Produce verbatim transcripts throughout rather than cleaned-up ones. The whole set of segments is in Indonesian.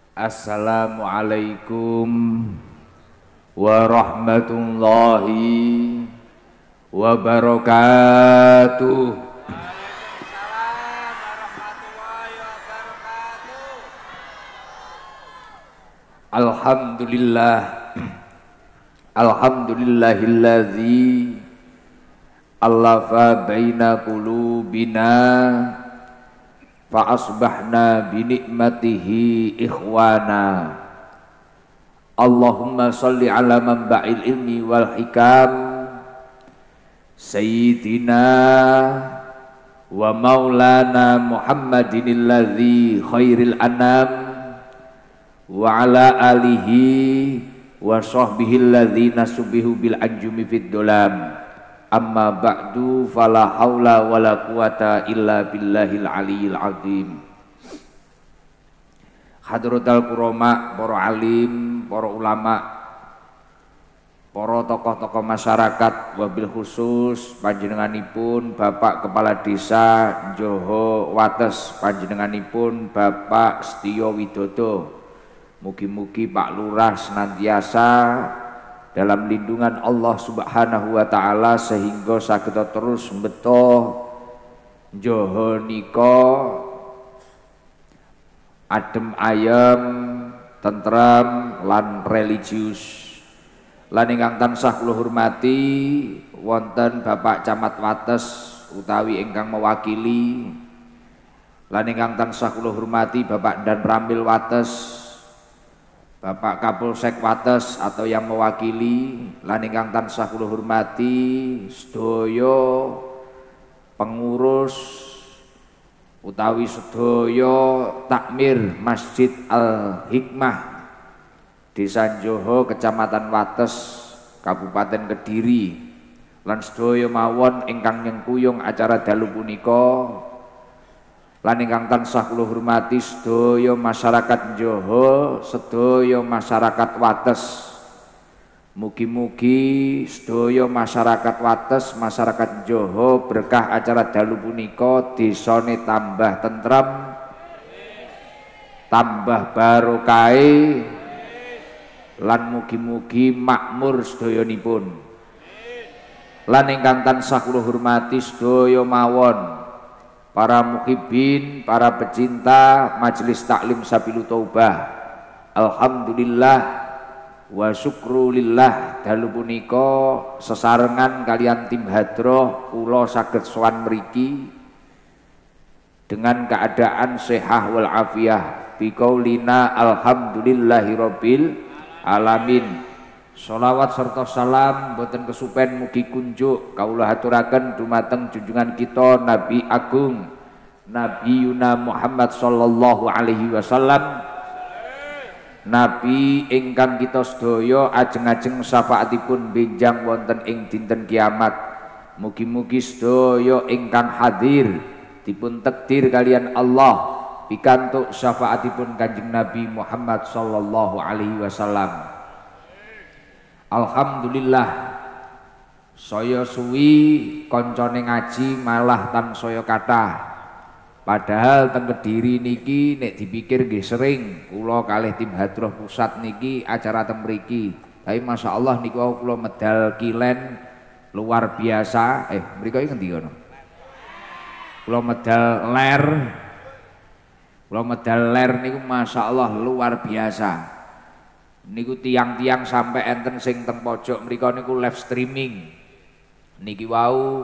Assalamualaikum warahmatullahi wabarakatuh. Waalaikumsalam warahmatullahi wabarakatuh. Alhamdulillah, alhamdulillahilladzi allafa baina qulubina fa asbahna bi ni'matihi ikhwana. Allahumma shalli ala manba'il ilmi wal hikam sayyidina wa maulana Muhammadin alladzi khairil anam wa ala alihi wa sahbihi alladzina subihu bil anjumi fid dolam. Amma ba'du, fala haula wala quwata illa billahil aliyil azim. Hadratul kurama, para alim, para ulama, para tokoh-tokoh masyarakat, wabil khusus panjenenganipun Bapak Kepala Desa Joho Wates, panjenenganipun Bapak Setyo Widodo. Mugi-mugi Pak Lurah senantiasa dalam lindungan Allah Subhanahu wa taala sehingga saged terus beto Joho nika adem ayem, tentram lan religius. Lan ingkang tansah kula hormati wonten Bapak Camat Wates utawi ingkang mewakili, lan ingkang tansah kula hormati Bapak Dan Ramil Wates, Bapak Kapolsek Wates atau yang mewakili, lan ingkang tansah kula hormati sedaya pengurus utawi sedaya takmir Masjid Al Hikmah Desa Joho Kecamatan Wates Kabupaten Kediri, lan sedaya mawon ingkang nyengkuyung acara dalu punika, lan ingkang tansah kula hormati sedaya masyarakat Joho, sedaya masyarakat Wates. Mugi-mugi sedaya masyarakat Wates, masyarakat Joho berkah acara dalu punika desane tambah tentram, tambah barokahe, lan mugi-mugi makmur sedayanipun. Lan ingkang tansah kula hormati sedaya mawon para muhibbin, para pecinta Majelis Taklim Sabilu Taubah. Alhamdulillah wa syukrulillah, dalu punika sesarengan kalian tim hadroh kula saged sowan mriki dengan keadaan sehat wal afiyah biqaulina alhamdulillahi rabbil alamin. Sholawat serta salam boten kesupen mugi kunjuk kawula haturaken dumateng junjungan kita Nabi Agung Nabi Yuna Muhammad sallallahu alaihi wasallam, Nabi ingkang kita sedaya ajeng-ajeng syafaatipun benjang wonten ing dinten kiamat. Mugi-mugi sedaya ingkang hadir dipun takdir kalian Allah pikantuk syafaatipun Kanjeng Nabi Muhammad sallallahu alaihi wasallam. Alhamdulillah, saya suwi koncone ngaji malah tansaya kathah. Padahal teng Kediri niki nek dipikir nggih sering kula kalih tim hadroh pusat niki acara teng mriki. Tapi Masya Allah niku kula medal kilen luar biasa. Eh mriko iki ngendi kono? Kula medal ler. Kula medal ler niku Masya Allah luar biasa. Niku tiang-tiang sampai enten sing teng pojok mriko niku live streaming. Niki wau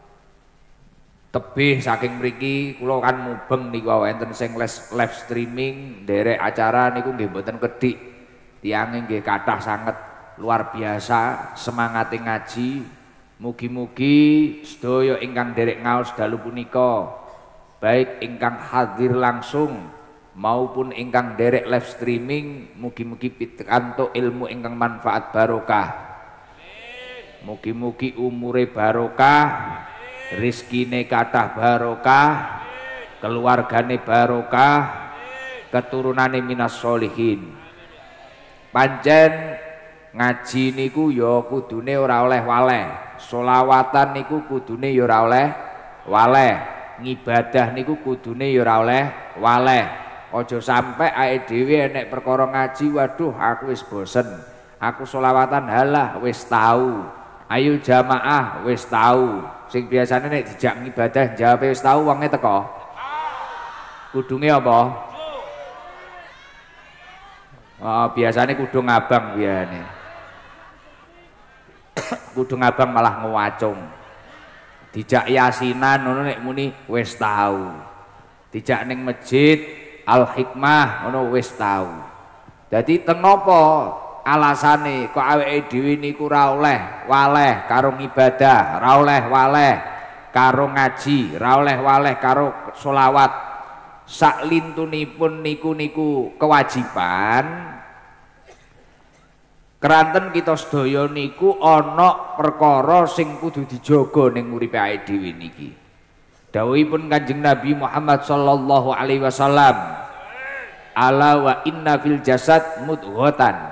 tebih saking mriki kula kan mubeng niku wau enten sing live streaming nderek acara niku nggih mboten kedhik. Tiange nggih kathah sanget luar biasa semangate ngaji. Mugi-mugi sedaya ingkang nderek ngaos dalu punika baik ingkang hadir langsung maupun ingkang derek live streaming, mugi-mugi pikantuk ilmu ingkang manfaat barokah. Mugi-mugi umure barokah, rizkine kathah barokah, keluargane barokah, keturunane minas sholihin. Pancen ngaji niku ya kudune ora oleh waleh, sholawatan niku kudune ya ora oleh waleh, ngibadah niku kudune ya ora oleh waleh. Ojo sampai ae dhewe nek perkara ngaji, waduh aku wis bosen. Aku selawatan halah wis tahu. Ayo jamaah wis tahu. Sing biasane nek dijak ibadah jawab wis tahu wonge teko. Kudunge apa? Oh, biasane kudu ngabang biasane. Kudu ngabang malah ngewacung. Dijak yasinan ngono nek muni wis tahu. Dijak ning masjid Al-Hikmah ngono wis tahu. Dadi teng napa alasane kok awake dhewe niku ora oleh waleh karo ibadah, ora oleh waleh karo ngaji, ora oleh waleh karo selawat. Sak lintunipun niku niku kewajiban. Keranten kita sedaya niku ana perkara sing kudu dijaga ning uripe awake dhewe niki. Dawuhipun Kanjeng Nabi Muhammad sallallahu alaihi wasallam, ala wa inna fil jasad mudghatan.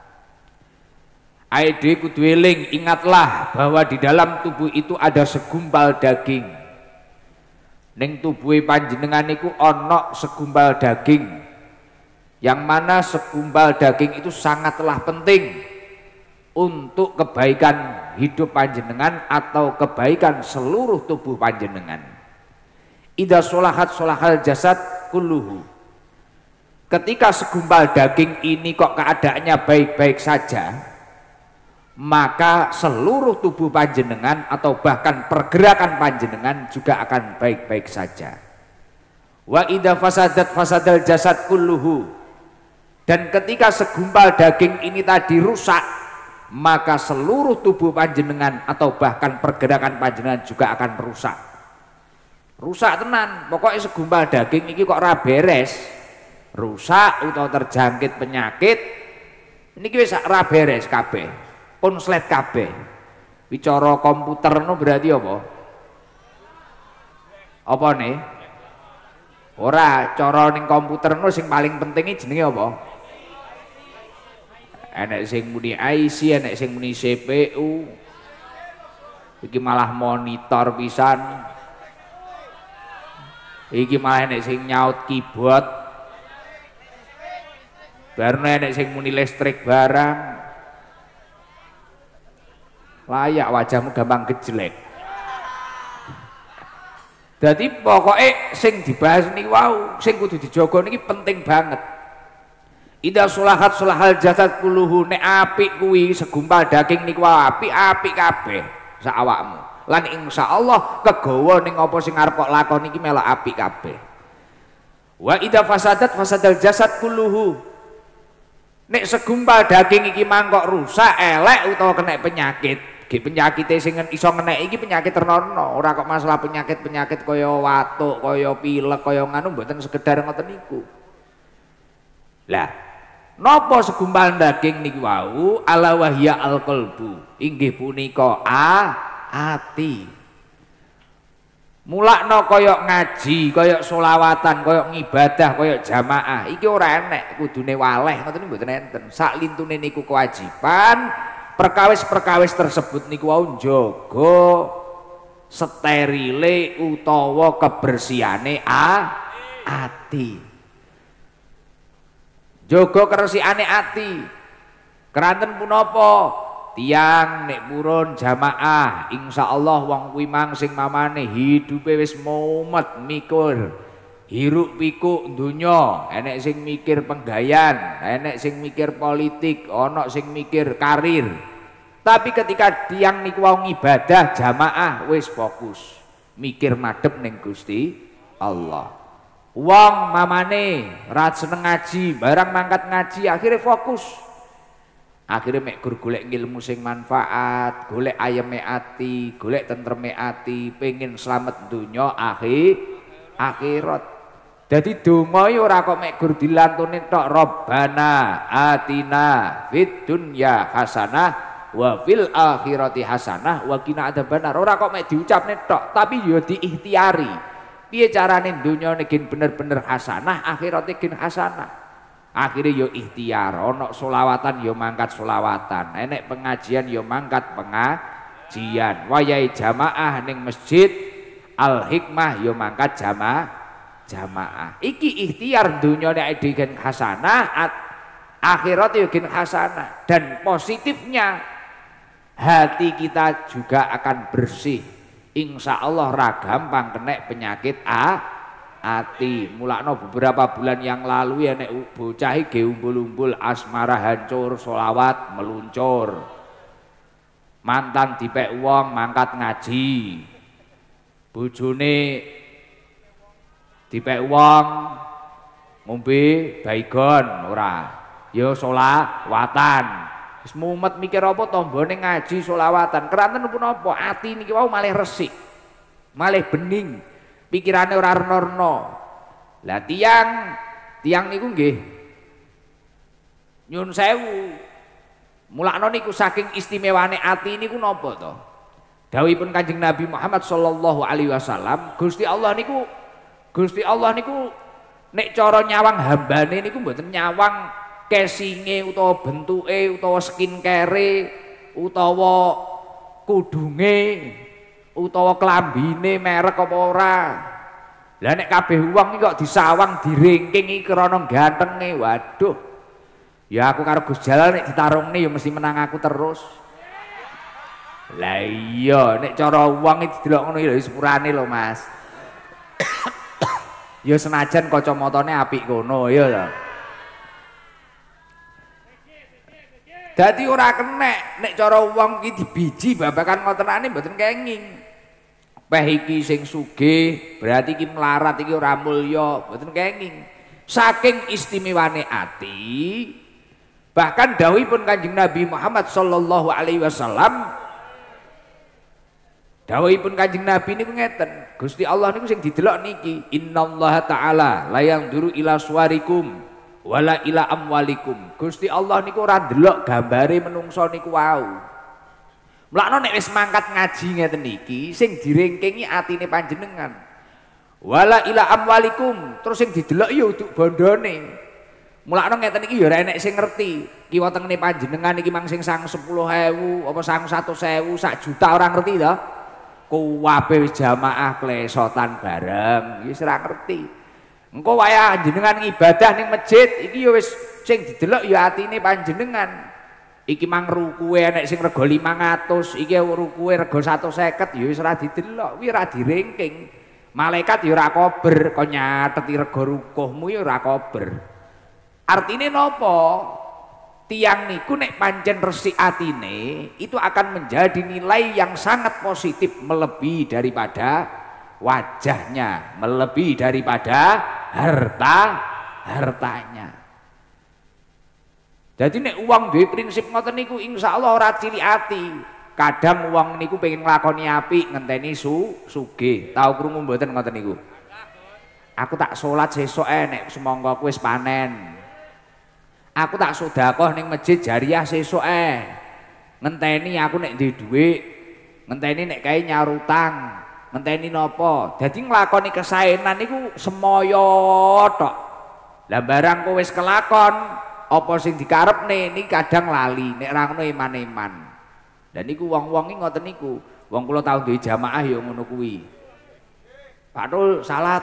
Aide kudu eling, ingatlah bahwa di dalam tubuh itu ada segumpal daging. Ning tubuhe panjenengan niku ana segumpal daging. Yang mana segumpal daging itu sangatlah penting untuk kebaikan hidup panjenengan atau kebaikan seluruh tubuh panjenengan. Idza sholahat sholahal jasad kulluhu. Ketika segumpal daging ini kok keadaannya baik-baik saja, maka seluruh tubuh panjenengan atau bahkan pergerakan panjenengan juga akan baik-baik saja. Wa idza fasadat fasadal jasad kulluhu. Dan ketika segumpal daging ini tadi rusak, maka seluruh tubuh panjenengan atau bahkan pergerakan panjenengan juga akan rusak. Rusak tenan, pokoknya segumpal daging ini kok ora beres, rusak atau terjangkit penyakit, ini wis ora beres kabeh, konslet kabeh. Bicara komputer no berarti apa? Apa nih? Ora, cara ning komputer no sing paling penting jenenge apa? Enek sing muni I C, enek sing muni C P U. Iki malah monitor pisan. Iki malah enek sing nyaut keyboard. Barno enek sing muni listrik barang. Layak wajahmu gampang kejelek. Jadi pokoknya sing dibahas nih wow, sing kudu dijogo niki penting banget. Ida sulahat sulahal jasad kuluhu, nek apik kuwi segumpal daging niku apik apik kabeh sak awakmu. Lan insyaallah kegawa ning apa sing arep kok lakoni iki melok apik kabeh. Wa ida fasadat fasadal jasad kuluhu. Nek segumpal daging iki mangkok rusak, elek utawa kena penyakit, ge penyakite sing iso ngenek iki penyakit ternono, ora kok masalah penyakit-penyakit kaya watuk, kaya pilek, kaya nganu mboten sekedar ngoten niku. Lah, napa segumpal daging niki wau ala wahya alqalbu, inggih punika a ati. Mulakno kaya ngaji, kaya selawatan, kaya ngibadah, kaya jamaah iki ora enek kudune waleh ngoten mboten enten. Sak lintune niku kewajiban. Perkawis-perkawis tersebut niku wau njaga sterile utawa kebersihane a ati. Jaga keresikane ati. Keranten punapa? Tiang nek purun jamaah insyaallah wong kuwi mang sing mamane hidupe wis mumet mikir hiruk pikuk donya, enek sing mikir penggayan, enek sing mikir politik, ana sing mikir karir. Tapi ketika tiang niku wau ibadah jamaah wis fokus mikir madhep ning Gusti Allah. Wong mamane ra seneng ngaji, barang mangkat ngaji akhirnya fokus. Akhirnya mek gur golek ilmu sing manfaat, golek ayeme ati, golek tentreme ati, pengen slamet donya akhir akhirat. Jadi donga ora kok mek gur dilantune tok Rabbana atina fid dunya hasanah wa fil akhirati hasanah wa qina adzabannar. Ora kok mek diucapne tok, tapi yo diikhtiari. Piye carane donya niki bener-bener hasanah, akhirate gen hasanah. Akhirnya yo ikhtiar, ono solawatan yo mangkat solawatan, enek pengajian yo mangkat pengajian, wayai jamaah ning masjid Al Hikmah yo mangkat jamaah jamaah. Iki ikhtiar dunia nek digen hasanah, akhirat yo gen hasanah, dan positifnya hati kita juga akan bersih. Insya Allah ra gampang kena penyakit a hati. Mulakno beberapa bulan yang lalu ya nek bocah iki umbul-umbul asmara hancur, solawat meluncur. Mantan dipek wong mangkat ngaji. Bojone dipek wong ngombe baygon ora. Ya solawatan. Wis mumet mikir apa tombone ngaji solawatan. Keranten pun apa? Ati niki wau malih resik. Malih bening. Pikirane ora rena-rena. Lah tiang tiang niku nggih nyun sewu. Mulakno niku saking istimewane ati niku napa to? Dawuhipun Kanjeng Nabi Muhammad sallallahu alaihi wasallam, Gusti Allah niku Gusti Allah niku nek cara nyawang hambane niku mboten nyawang kesinge utawa bentuke utawa skincare utawa kudunge utawa klambine merek apa ora. Lah nek kabeh wong iki kok disawang diringking iki krana gantenge. Waduh. Ya aku karo Gus Jalal nek ditarungne ya mesti menang aku terus. Lah iya nek cara wong iki didelok ngono ya sepurane lho Mas. Ya senajan kacamatane apik kono ya lho. Dadi ora kenek nek cara wong iki dibiji babakan ngotenane mboten kenging. Peh iki sing sugih berarti iki melarat iki ora mulya, mboten kenging. Saking istimewane ati, bahkan dawuhipun Kanjeng Nabi Muhammad sallallahu alaihi wasallam, dawuhipun Kanjeng Nabi niku ngeten, Gusti Allah niku sing didelok niki, innallaha ta'ala la yanzuru ila suwarikum wala ila amwalikum. Gusti Allah niku ora ndelok gambare menungso niku wau. Mulakno nek wis mangkat ngaji ngeten iki sing diringkingi atine panjenengan. Wala ila amwalikum, terus sing didelok ya uduk bondone. Mulakno ngeten iki ya ora enek sing ngerti. Kiwa tengene panjenengan iki mang sing sang sepuluh ewu apa sang seratus ewu sak juta ora ngerti to. Kuwabe wis jamaah klesotan bareng, wis ora ngerti. Engko waya jenengan ibadah ning masjid iki ya wis sing didelok ya atine panjenengan. Iki mang rukuwe enek sing rega limang atus, iki rukuwe rega seratus seket ya wis ora didelok, kuwi ora diringking. Malaikat ya ora kober, kok nyateti rega rukuhmu ya ora kober. Artine napa? Tiang niku nek pancen resik atine itu akan menjadi nilai yang sangat positif melebihi daripada wajahnya, melebihi daripada harta hartanya. Jadi nek uang duwe prinsip ngoten niku insyaallah ora cilik ati. Kadang uang niku pengen nglakoni apik ngenteni su sugih. Tahu krungu mboten ngoten niku? Aku tak salat sesuk e nek semangka wis panen. Aku tak sedekah ning masjid jariah sesuk e. Ngenteni aku nek duwe dhuwit, ngenteni nek kae nyarutang. Ngenteni napa? Dadi nglakoni kesaenan niku semaya tok. Lah barang kowe wis kelakon, apa sing dikarepne niki kadang lali, nek ra ngono iman-iman. Lah niku wong-wong iki ngoten niku. Wong kula tau duwe jamaah ya ngono kuwi. Pak Dul salat.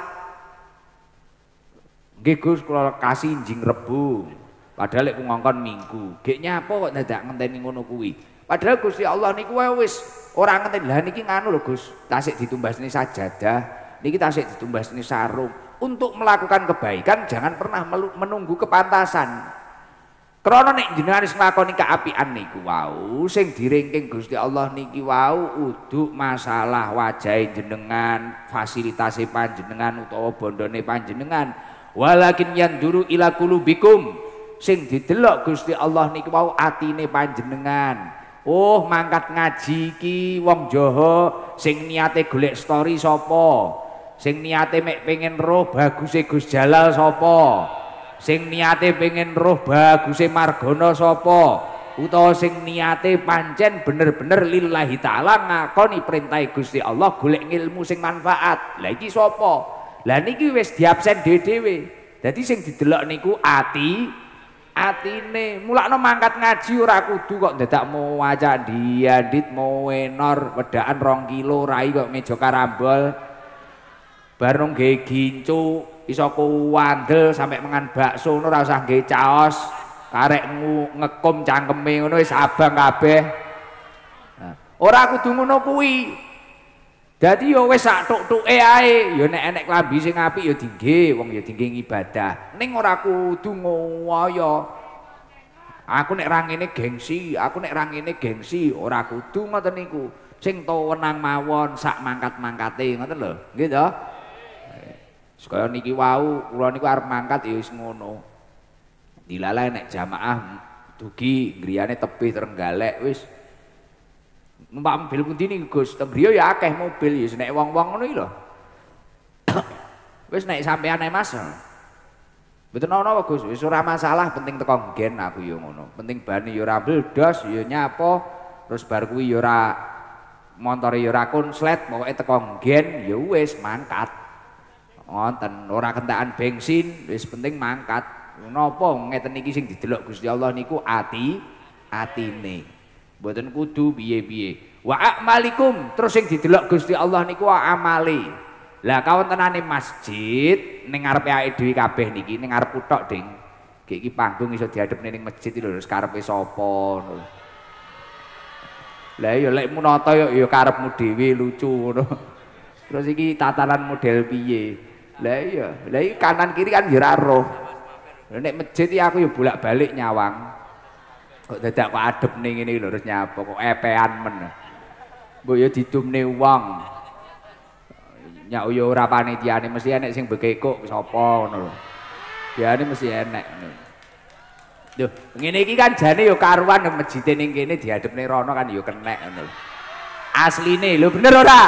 Nggih Gus kula kasih njing Rebo. Padahal lek ngongkon Minggu. Gek nyapa kok dadak ngenteni ngono kuwi. Padahal Gusti Allah niku wis ora ngenteni. Lah niki nganu lho Gus, tasik ditumbasne sajadah, niki tasik ditumbasne sarung. Untuk melakukan kebaikan jangan pernah menunggu kepantasan. Krana nek jenengan wis nglakoni kaapian niku wau, sing diringking Gusti Allah niki wau uduk masalah wajahe jenengan, fasilitase panjenengan utawa bondone panjenengan. Walakin yanduru ila qulubikum. Sing didelok Gusti Allah niki wau atine panjenengan. Oh mangkat ngaji ki wong Jawa sing niate golek story sapa? Sing niate mek pengen roh baguse Gus Jalal sapa? Sing niate pengen roh baguse Margono sapa? Utawa sing niate pancen bener-bener lillahi taala ngakoni perintah Gusti Allah golek ilmu sing manfaat. Lah iki sapa? Lah niki wis diabsen dhewe-dhewe. Dadi sing didelok niku ati atine. Mulakno mangkat ngaji ora kudu kok dadak mau wajak diadit mau wenor wedaan rong kilo rai kok meja karambol. Bar nggae gincu iso kuwandel sampe mangan bakso ngono ora usah nggae caos. Karek ngekum cangkeme ngono wis abang kabeh. Nah, ora kudu ngono kuwi. Dadi ya wis sak tuk-tuke ae, ya nek enek klambi sing apik ya dingge, wong ya dingge ibadah. Ning ora kudu ngoyo. Aku nek ra ngene gengsi, aku nek ra ngene gengsi, ora kudu ngoten niku. Sing wenang mawon sak mangkat-mangkate ngoten lho. Nggih to? Sekaya niki wau, kula niku arep mangkat ya wis ngono. Dilala nek jamaah dugi griyane tebih Trenggalek wis numpak mobil pundi niki Gus teng griya ya akeh mobil ya nek wong-wong ngono iki lho. Wis nek sampean ae Mas. Mboten ana Gus, wis ora masalah penting teko nggen aku ya ngono. Penting bane ya ora bledos ya nyapo terus bar kuwi ya ora montore ya ora konslet pokoke teko nggen ya wis mangkat. Wonten ora kentakan bensin wis penting mangkat. Napa ngeten iki sing didelok Gusti Allah niku ati atine. Mboten kudu piye-piye. Wa a'malikum terus sing didelok Gusti Allah niku amale. Lah kawontenane masjid ning ngarepe awake dhewe kabeh niki ning ngarep kuthok Ding. Iki panggung iso diadepne ning masjid iki lho karepe sapa ngono. Lah ya lek munata ya ya karepmu dhewe lucu ngono. Terus iki tatanan model piye? Lah iya, lah iki kanan kiri kan ya ora roh. Nek masjid iki aku ya bolak-balik nyawang. Kok dadak kok adep ning ngene lho terus nyapa kok epean men. Mbok ya didumne wong. Nyak yo ora panitiane mesti enek sing bekekuk sapa ngono lho. Biane mesti enek ngono. Lho, ngene iki kan jane ya karuan masjid ning kene diadepne rono kan ya kenek ngono lho. Asline lho bener ora?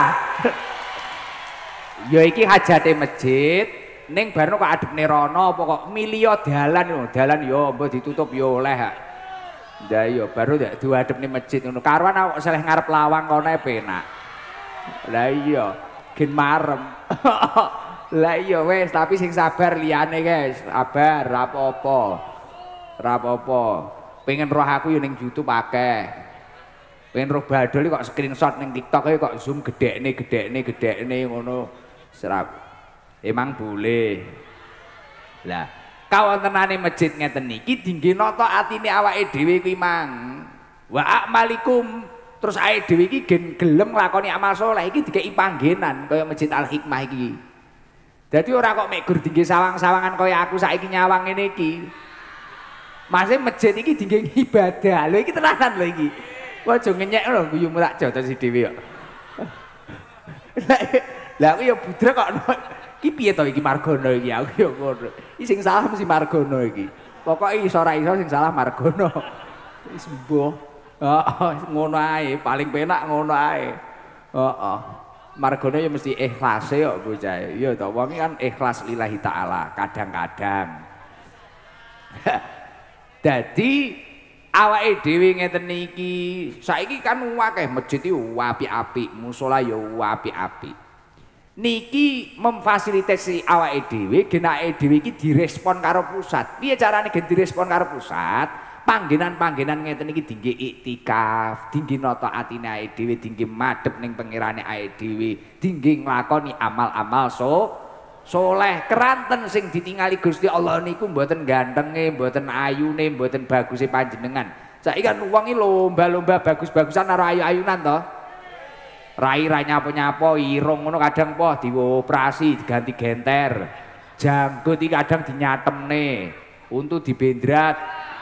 Ya iki hajate masjid ning barno kok adepne rono apa kok milio dalan lho, dalan ya mbok ditutup ya oleh. Lah iya baru nek diadepne masjid ngono. Karuan awak seleh ngarep lawang kono penak. Lah iya, gen marem. Lah iya wis tapi sing sabar liyane guys, sabar ra apa-apa. Ra apa-apa. Pengen roh aku yo ning YouTube akeh. Pengen roh badol kok screenshot ning TikTok e kok zoom gedekne gedekne gedekne ngono. Serap. Emang boleh. Lah kawontenane masjid ngeten niki dingge nata atine awake dhewe kuwi mang. Wa a'malikum terus awake dhewe iki gen gelem nglakoni amal saleh iki dikeki panggenan kaya Masjid Al Hikmah iki. Dadi ora kok mek gur dingge sawang-sawangan kaya aku saiki nyawang ngene iki. Masih masjid iki dingge ibadah. Lho iki tenanan lho iki. Aja ngenyek lho guyumu tak jotos dhewe kok. Lah aku ya budrek kok. Iki piye to iki Margono iki aku ya ngono. Iki sing salah mesti Margono iki. Pokoke iso ora iso sing salah Margono. Wis mbuh. Heeh, ngono ae, paling penak ngono ae. Heeh. Margono ya mesti ikhlase kok bocah. Iya to, wong kan ikhlas lillahi taala kadang-kadang. Dadi awake dhewe ngeten iki, saiki kan akeh masjid iki apik-apik, musala ya apik-apik. Niki memfasilitasi awake dhewe genake dhewe iki direspon karo pusat. Piye carane gen direspon karo pusat? Panggenan-panggenan ngeten iki dingge iktikaf, dingge nata atine awake dhewe, dingge madhep ning pengirane awake dhewe, dingge nglakoni amal-amal so soleh. Keranten sing ditingali Gusti Allah niku mboten gantenge, mboten ayune, mboten baguse panjenengan. Saiki kan wong iki lomba-lomba bagus-bagusan karo ayu-ayunan to. Rai rai nyapo-nyapo irung ngono kadang poh dioperasi diganti genter. Janggut iki kadang dinyatemne, untu dibendrat.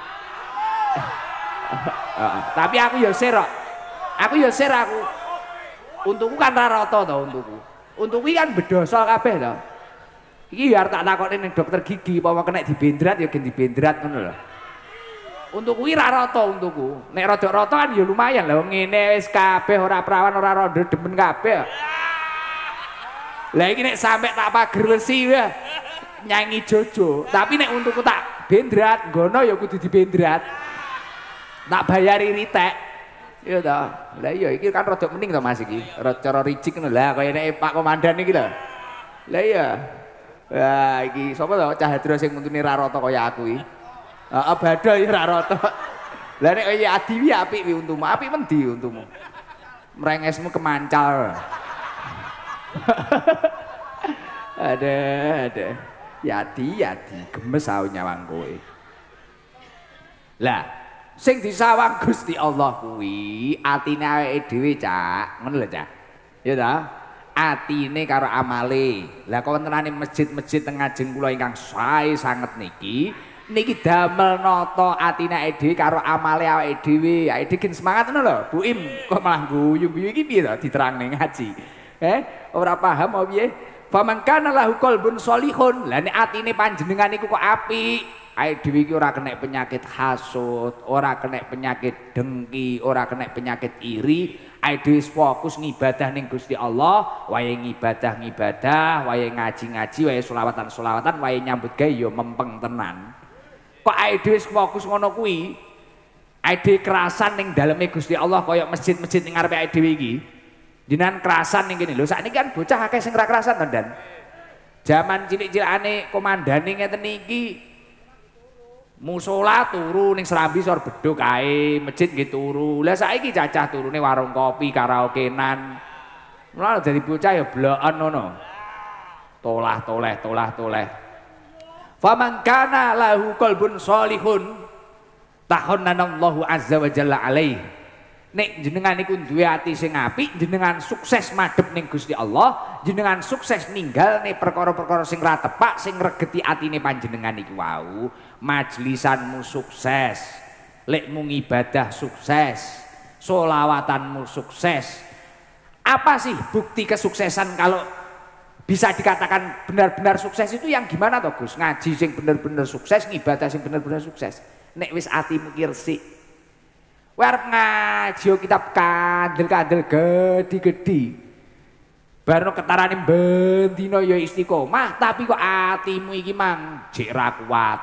Tapi aku ya sir kok. Aku ya sir aku. Untuku kan ra rata to untuku. Untuku iki kan bedosol kabeh to. Iki biar tak takoni ning dokter gigi apa kena dibendrat ya gen dibendrat ngono lho. Untuk kuwi ra rata untukku. Nek rada rata kan ya lumayan lho ngene wis kabeh ora prawan ora rondo demen kabeh. Lah iki nek sampe tak pager wesi ya nyanyi Jojo. Tapi nek untukku tak bendrat, ngono ya kudu dibendrat. Tak bayari ritek. Iya to. Lah iya iki kan rada mending to Mas iki. Rada cara ricik ngono lah kaya nek Pak Komandan iki lho. Lah iya. Wah iki sapa to Cahadra sing untune ra rata kaya aku iki. Heeh badha ya ra rata. Lah nek kaya Adiwi apik wi untumu. Apik mendi untumu? Mrengesmu kemancal. Ada, ada. Yati, yati, gemes aku nyawang kowe. Lah, sing disawang Gusti Allah kuwi atine awake dhewe, Cak. Ngono lho, Cak. Ya ta? Atine karo amale. Lah kawontenane masjid-masjid teng ngajeng kula ingkang sae sanget niki, niki damel nata atine awake dhewe karo amale awake dhewe. Awake dhewe semangat ngono lho, Bu Im. Kok malah guyu-guyu iki piye to diterangne ngaji. Eh, ora paham apa piye? Faman kana lahu qalbun sholihun. Lah nek atine panjenengan iku kok apik, awake dhewe iki ora kena penyakit hasud, ora kena penyakit dengki, ora kena penyakit iri, awake dhewe fokus ngibadah ning Gusti Allah, wae ngibadah ngibadah, wae ngaji-ngaji, wae selawatan-selawatan, wae nyambut gawe ya mempeng tenan. Kok awake dhewe fokus ngono kuwi, awake dhewe kerasan ning daleme Gusti Allah kaya masjid-masjid ning ngarepe awake dhewe iki. Jenengan kerasan ning kene lho, sakniki kan bocah akeh sing ora kerasan to, Dan. Jaman cilik-cilikane komandane ngeten iki musola turu ning Serambi Sor Beduk kae, masjid nggih turu. Lah saiki cacah turune warung kopi, karaokenan. Mulane dadi bocah ya bloken ngono. Tolah toleh tolah toleh. Faman kana lahu qalbun sholihun tahannanallahu azza wa jalla alaihi. Nek jenengan niku duwe ati sing apik, jenengan sukses madhep ning Gusti Allah, jenengan sukses ninggal nih perkara-perkara sing ra tepak, sing regeti atine panjenengan iku wau, majlisanmu sukses, lekmu ibadah sukses, solawatanmu sukses. Apa sih bukti kesuksesan kalau bisa dikatakan benar-benar sukses itu yang gimana toh Gus? Ngaji sing bener-bener sukses, ngibadah sing bener-bener sukses. Nek wis atimu ki resik, warep ngaji kitab kandel-kandel gede-gede. Baru ketarane bendina ya istiqomah, tapi kok atimu iki mang jek ra kuat.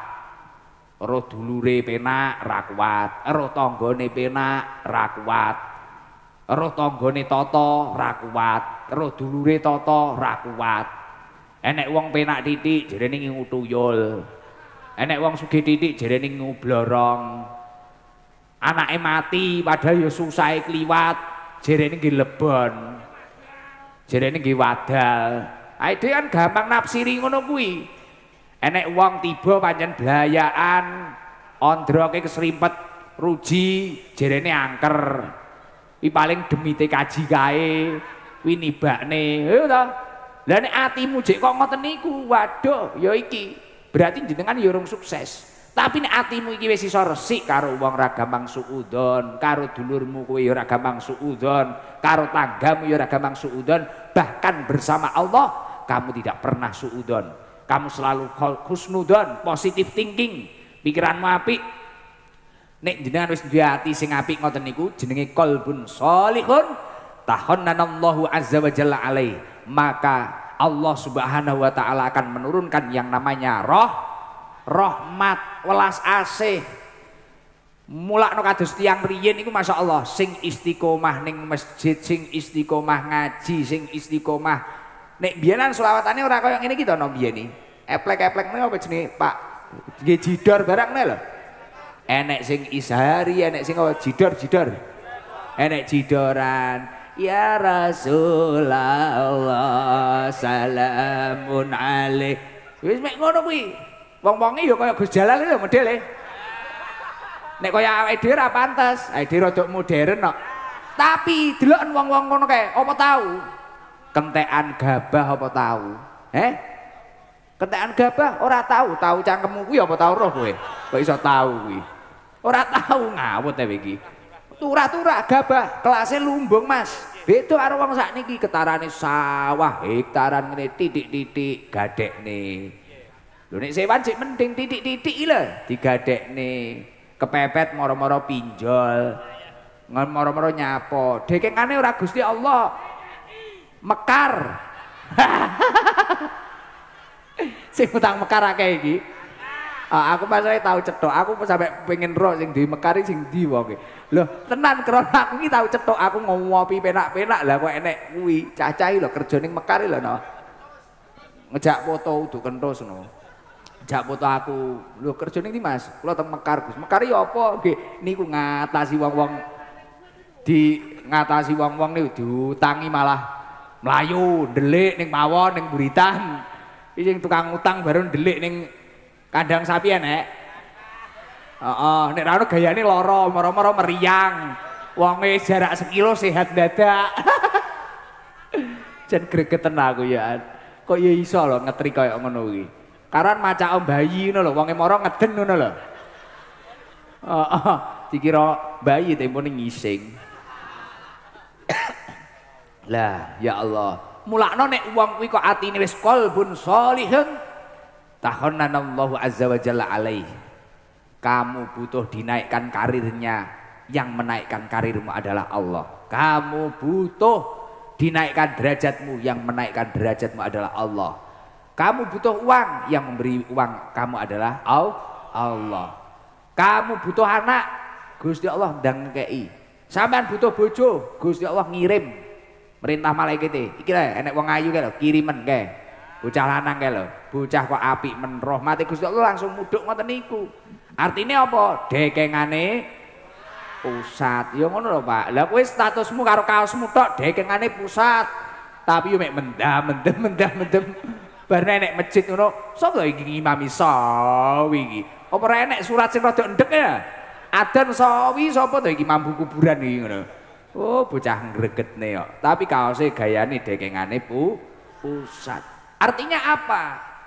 Roh dulure penak ra kuat, roh tanggane penak ra kuat. Roh tanggane tata ra kuat, roh dulure tata ra kuat. Enek wong penak titik jerene ngutuyul. Enek wong sugih titik jerene ngublorong. Anake mati padahal ya susahe kliwat, jerene nggih lebon. Jerene nggih wadal. Awake dhewe kan gampang nafsiri ngono kuwi. Enek wong tiba pancen blayaan, ondroke keserimpet ruji, jerene angker. Iki paling demite kaji kae, kuwi nibakne. Lho to. Lah nek atimu jek kok ngoten niku, waduh ya iki. Berarti jenengan ya urung sukses. Tapi nek atimu iki wis iso resik karo wong ra gampang suudzon, karo dulurmu kowe ya ora gampang suudzon, karo tanggamu ya ora gampang suudzon, bahkan bersama Allah kamu tidak pernah suudzon. Kamu selalu husnudzon, positive thinking, pikiranmu apik. Nek jenengan wis duwe ati sing apik ngoten niku jenenge qalbun sholihun tahannanallahu azza wa jalla alaihi. Maka Allah Subhanahu wa taala akan menurunkan yang namanya roh rahmat, welas asih. Mulakno kados tiyang riyin iku masyaallah sing istiqomah ning masjid, sing istiqomah ngaji, sing istiqomah. Nek biyenan selawatane ora kaya ngene iki to no biyen iki. Eplek-eplek niku apa jenenge Pak? Nggih jidor barang ne lho. Enek sing ishari, enek sing apa jidor-jidor. Enek jidoran. Ya Rasulullah salamun alaih. Wis mek ngono kuwi. Wong-wonge ya kaya Gus Jalal lho modele. Nek kaya awake dhewe ora pantes, awake dhewe rada modern kok. Tapi deloken wong-wong ngono kae, apa tahu? Kentekan gabah apa tahu? Eh? Kentekan gabah ora tahu, tahu cangkemmu kuwi apa tahu roh kowe? Kok iso tahu kuwi? Ora tahu ngawut ae iki. Turah-turah gabah, kelasé lumbung Mas. Beda karo wong sakniki ketarane sawah hektaran ngene titik-titik gadekne. Lho nek sewan sik mending titik-titik lho digadekne. Kepepet moro-moro pinjol. Moro-moro nyapo. Dekengane ora Gusti Allah. Mekar. Sing utang mekar akeh iki. Ah, aku pasane tau cetok. Aku sampe pengen roh sing di mekar sing ndi wonge. Lho, tenan krana aku iki tau cetok. Aku ngopi penak-penak lah kok enek kuwi. Cacah lho kerja ning mekar lho no. Ngejak foto uduk kenthus no. Jak foto aku, lho kerja ning ndi Mas? Kula teng Mekar, Gus. Mekar ya apa? Nggih, niku ngatasi wong-wong di ngatasi wong-wong niku diutangi malah mlayu, ndelik ning pawon ning buritan. Iki sing tukang utang baru ndelik ning kandang sapi enek. Heeh, nek ra ono gayane lara, moro-moro meriang. Wonge jarak sekilo sehat dadak. Jan gregeten aku ya. Kok ya iso lho ngetri kaya ngono kuwi. Karan macak bayi ngono lho, wonge moro ngeden ngono lho. Heeh, dikira bayi tempone ngising. Lah, ya Allah. Mulakno nek wong kuwi kok atine wis qalbun sholihun, tahannanallahu azza wa jalla alaihi. Kamu butuh dinaikkan karirnya, yang menaikkan karirmu adalah Allah. Kamu butuh dinaikkan derajatmu, yang menaikkan derajatmu adalah Allah. Kamu butuh uang, yang memberi uang kamu adalah Allah. Kamu butuh anak, Gusti Allah ndang ngekeki. Sampean butuh bojo, Gusti Allah ngirim. Merintah malaikat iki lho enek wong ayu kae lho kirimen kae. Bocah lanang kae lho, bocah kok apik men rahmate Gusti Allah langsung mudhuk ngoten niku. Artine apa? Dekengane pusat. Ya ngono lho, Pak. Lah kowe statusmu karo kaosmu tok dekengane pusat. Tapi yo mek mendam-mendem mendam-mendem. Bar nek masjid ngono, sapa iki ngimami sawi iki? Apa ora enek surat sing rada endhek ya? Adan sawi sapa to iki mambu kuburan iki ngono. Oh, bocah ngregetne kok. Tapi kaose gayane dekengane pu pusat. Artinya apa?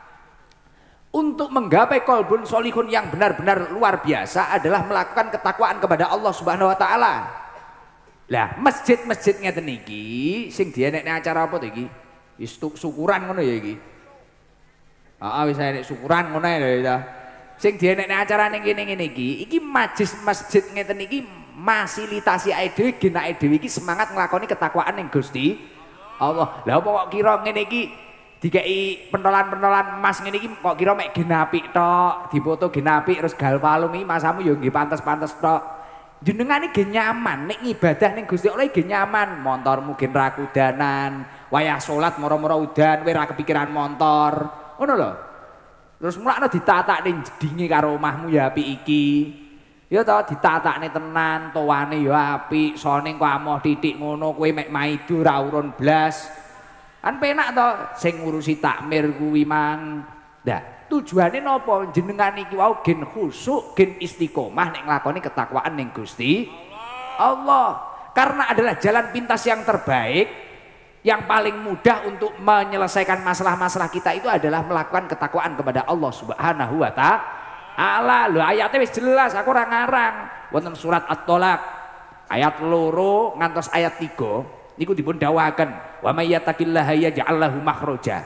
Untuk menggapai qalbun sholihun yang benar-benar luar biasa adalah melakukan ketakwaan kepada Allah Subhanahu wa taala. Lah, masjid-masjid ngeten iki sing dienekne acara apa to iki? Wis syukuran ngono ya iki. Heeh, wis enek syukuran ngono ya. Sing dienekne acara ning kene ngene iki, iki majlis masjid ngeten iki fasilitasi ae dhewe genake dhewe iki semangat nglakoni ketakwaan ning Gusti Allah. Lah apa kok kira ngene iki dikeki pentolan-pentolan emas ngene iki kok kira mek genapik tok, dipoto genapik terus gal palung iki masamu ya nggih pantes-pantes tok. Jenengan iki nyaman nek ibadah ning Gusti Allah iki nyaman, montormu gen ra kudanan, wayah salat moro-moro udan kowe ra kepikiran montor. Ngono lho. Terus mulakno ditatak ning jedinge karo omahmu ya apik iki. Ya toh ditatakne tenan, towane ya apik, sone kok amoh titik ngono kowe mek maido ra urun blas. Kan penak to sing ngurusi takmir kuwi mang. Lah, tujuane napa? Jenengan iki wau gen khusuk, gen istiqomah nek nglakoni ketakwaan ning Gusti Allah. Karena adalah jalan pintas yang terbaik, yang paling mudah untuk menyelesaikan masalah-masalah kita itu adalah melakukan ketakwaan kepada Allah Subhanahu wa taala. Allah lho ayatnya wis jelas aku ora ngarang wonten surat At-Tolaq ayat loro ngantos ayat tiga niku dipun dawuhaken wa may yattaqillaha yaj'al lahu makhraja.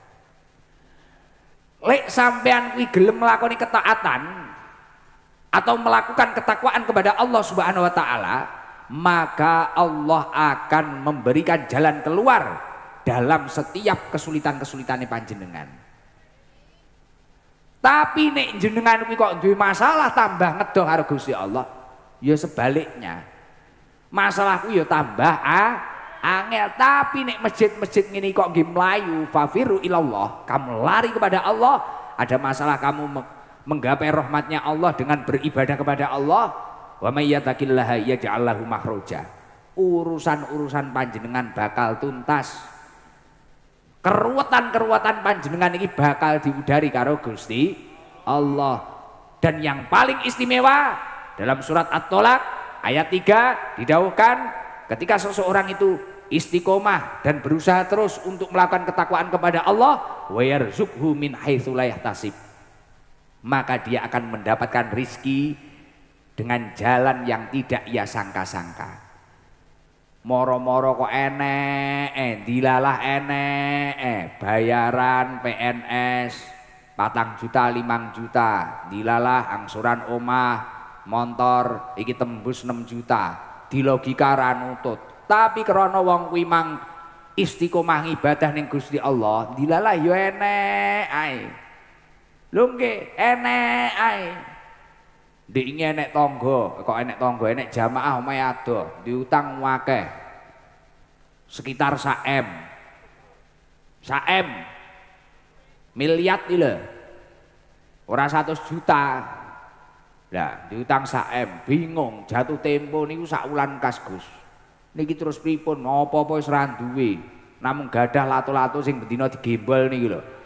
Lek sampean kuwi gelem nglakoni ketaatan atau melakukan ketakwaan kepada Allah Subhanahu wa taala, maka Allah akan memberikan jalan keluar dalam setiap kesulitan-kesulitane panjenengan. Tapi nek jenengan kuwi kok duwe masalah tambah ngedoh karo Gusti Allah, ya sebaliknya. Masalahku ya tambah ah, angel. Tapi nek masjid-masjid ngene kok nggih mlayu fafiru ilallah, kamu lari kepada Allah, ada masalah kamu menggapai rahmatnya Allah dengan beribadah kepada Allah. Wa may yattaqillaha yaj'al lahu makhraja. Urusan-urusan panjenengan bakal tuntas. Keruwetan-keruwetan panjenengan ini bakal diudari karo Gusti Allah. Dan yang paling istimewa dalam surat At-Tolaq ayat tiga didhawuhkan ketika seseorang itu istiqomah dan berusaha terus untuk melakukan ketakwaan kepada Allah, wa yarzuqhu min haitsu la yahtasib, maka dia akan mendapatkan rizki dengan jalan yang tidak ia sangka-sangka. Moro-moro kok enek, eh dilalah enek, eh bayaran P N S patang juta, limang juta, dilalah angsuran omah, motor, iki tembus enam juta, di logika ra nutut. Tapi krana wong kuwi mang istiqomah ibadah ning Gusti Allah, dilalah yo enek ae. Lho nggih, enek ae. Ndek iki enek tangga, kok enek tangga, enek jamaah omahe adoh, diutang akeh. Sekitar sak M. Sak M. Miliat iki lho. Ora seratus juta. Lah, diutang sak M, bingung, jatuh tempo niku sak wulan kas Gus. Niki terus pripun? Apa-apa wis ra duwe. Namung gadah lato-lato sing bendina digembol niki lho.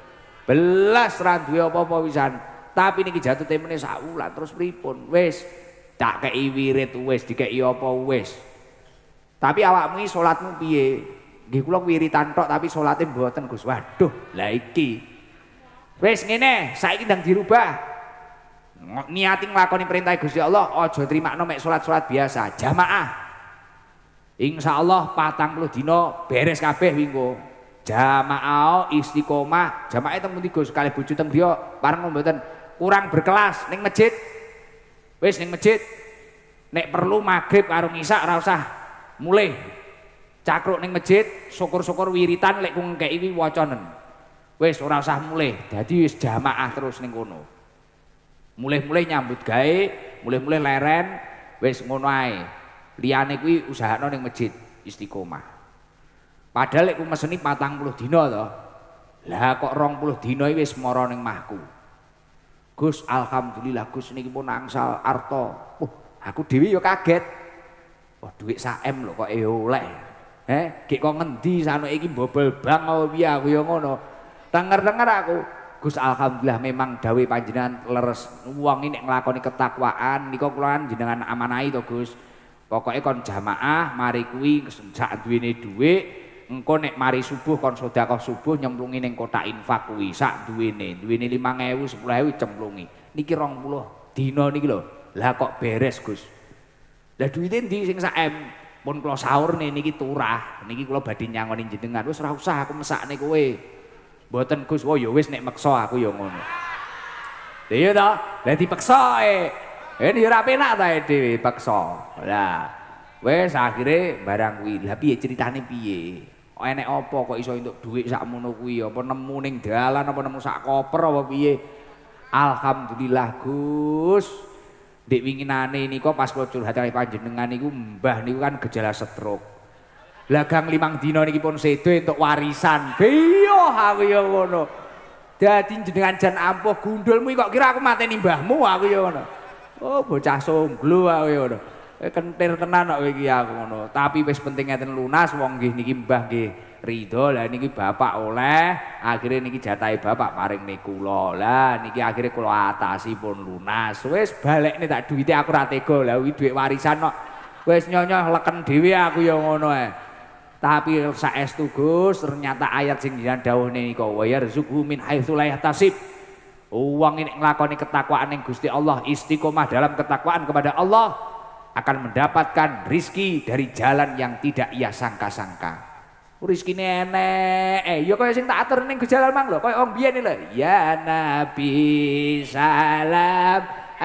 belas ra duwe apa-apa wisan. Tapi niki jatuh temene sak wulan terus pripun? Wis tak kei wirid wis dikei apa wis. Tapi awakmu iki salatmu piye? Nggih kula wiritan tok tapi salate mboten Gus. Waduh, lah iki. Wis ngene, saiki ndang dirubah. Niati nglakoni perintah Gusti Allah, aja trimakno mek salat-salat biasa, jamaah. Insyaallah patang puluh dina beres kabeh wingko. Jamaah istiqomah, jamaah teng pundi Gus? Kalih bojo teng griya, pareng mboten kurang berkelas ning masjid. Wis ning masjid. Nek perlu maghrib karo ngisak ora usah mulih. Cakruk ning masjid, syukur-syukur wiritan lek ku ngekeki iki wacanen. Wis ora usah mulih. Dadi wis jamaah terus ning kono. Mulih-mulih nyambut gawe, mulih-mulih leren, wis ngono ae. Liyane kuwi usahakno ning masjid istiqomah. Padahal lek ku meseni patang puluh dina to. Lah kok rong puluh dina iki wis mara ning mahku. Gus, alhamdulillah Gus niki pun angsal arta. Uh, aku dhewe ya kaget. Oh, dhuwit sak M lho kok e oleh. Heh, gek kok ngendi sanoke iki mbobol bang apa piye aku ya ngono. Denger-denger aku, Gus alhamdulillah memang dawe panjenengan leres wong iki nek nglakoni ketakwaan nika kula jenengan amanahi to Gus. Pokoke kon jamaah mari kuwi sak duwene dhuwit engko nek mari subuh kon sedekah subuh nyemplungi ning kotak infak kuwi sak duwene duwene lima ewu sepuluh ewu cemplungi niki rong puluh dina niki lho lah kok beres Gus lah duwite ndi sing sak M pun kula sahur niki turah niki kula badhe nyangoni jenengan wis ora usah aku mesakne kowe mboten Gus oh ya wis nek meksa aku ya ngono iya to lah dipeksa e ini ora penak ta dhewe peksa lah wis akhire barang kuwi lah piye critane piye enek apa kok iso entuk dhuwit sakmono kuwi apa nemu ning dalan apa nemu sak koper apa piye alhamdulillah Gus ndek winginane nika pas kula curhat kali panjenengan niku mbah niku kan gejala stroke lah gang limang dina niki pun sedo entuk warisan biyo aku ya ngono dadi jenengan jan ampuh gundulmu kok kira aku mateni mbahmu aku ya ngono oh bocah somblo aku ya ngono kentir tenan kok iki aku ngono. Tapi wis penting ngeten lunas wong nggih niki Mbah nggih ridho lah niki bapak oleh, akhirnya niki jatahe bapak paring niku kula. Lah niki akhirnya kula atasi pun lunas. Wis balekne tak duwite aku ra tega. Lah kuwi dhuwit warisan kok. Wis nyonyoh leken dhewe aku ya ngono ae. Tapi saestu Gus, ternyata ayat sing jenengan dawuhne nika wa yarzuqhu min haitsu la yahtasib. Wong nek nglakoni ketakwaan ning Gusti Allah, istiqomah dalam ketakwaan kepada Allah akan mendapatkan rizki dari jalan yang tidak ia sangka-sangka. Rizki nenek, eh, yo kaya sing tak atur ning jalan mang lho, kaya wong biyen lho. Ya Nabi salam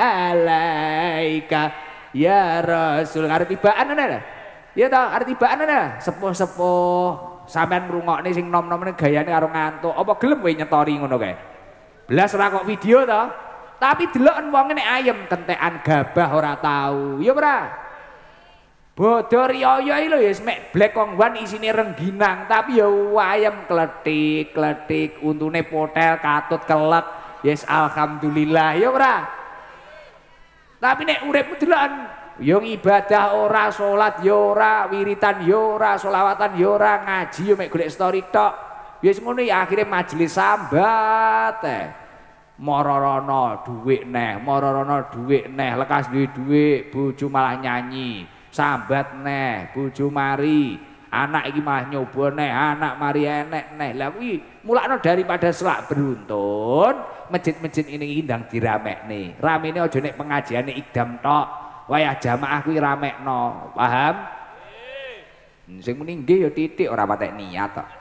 alaika ya Rasul. Arep tibaan ana lho. Ya ta, arep tibaan ana. Sepuh-sepuh sampean ngrungokne sing nom-nomne gayane karo ngantuk. Apa gelem kowe nyetori ngono kae? Belas ora kok video to. Tapi deloken wong nek ayem kentekan gabah ora tau. Ya ora. Bodho riyaya iki lho ya mek black kongwan isine rengginang tapi ya ayem kletik-kletik, untune potel, katut kelek. Yes alhamdulillah ya ora. Tapi nek uripmu deloken ya ibadah ora, salat ya ora, wiritan ya ora, selawatan ya ora, ngaji ya mek golek story tok. Wis ngono ya akhire majelis sambat eh. Mororono duit neh, mororono duit neh, lekas duit duit, bojo malah nyanyi, sambat neh, bojo mari, anak iki malah nyoba neh, anak mari enek neh. Lah kuwi mulakno daripada selak beruntun, masjid-masjid ini indang diramekne. Ramene aja nek pengajiane idam tok, wayah jamaah kuwi ramekno, paham? Sing muni nggih ya titik ora patek niat tok.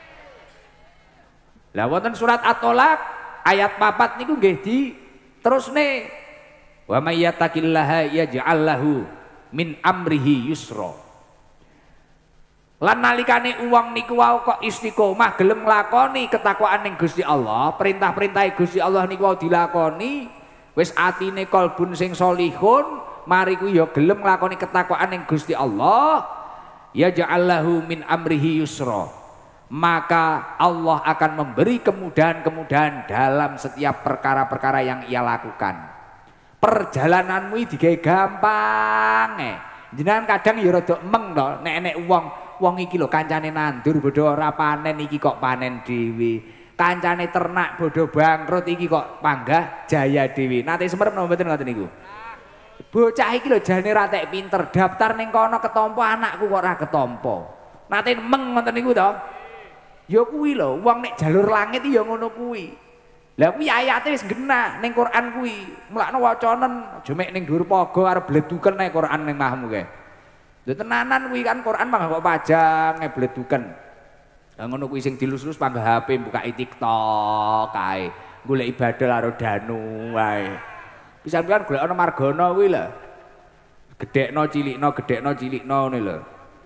Lah wonten surat At-Tolaq ayat papat niku nggih di terusne wa may yattaqillaha yaj'al lahu min amrihi yusra. Lan nalikane wong niku wau kok istiqomah gelem nglakoni ketakwaan ning Gusti Allah, perintah-perintah Gusti Allah niku wau dilakoni, wis atine kalbun sing solihun, mari kuwi ya gelem nglakoni ketakwaan ning Gusti Allah, yaj'al lahu min amrihi yusra. Maka Allah akan memberi kemudahan-kemudahan dalam setiap perkara-perkara yang ia lakukan. Perjalananmu iki digawe gampang eh. Jenengan kadang ya rada meng to nek enek wong wong iki lho kancane nandur bodho ora panen iki kok panen dhewe. kancane ternak bodoh bangkrut iki kok panggah jaya dewi. Nate semerep napa mboten ngoten niku? Bocah iki lho jane ra tek pinter, daftar ning kono ketompo anakku kok ora ketompo. Nate meng ngoten niku to. Ya kuwi lho, wong nek jalur langit ya ngono kuwi. Lah kuwi ayate wis genah ning Quran kuwi. Mulakno wacanen aja mek ning dhuwur paga arep bleduken nek Quran ning mahmu kae. Lho tenanan kuwi kan Quran mah kok pajang ngebleduken. Lah ngono kuwi sing dilus-lus panggo H P buka TikTok kae. Golek ibadah karo danu wae. Pisan-pisan golek ana margana kuwi lho. Gedhekno cilikno, gedhekno cilikno ngene lho.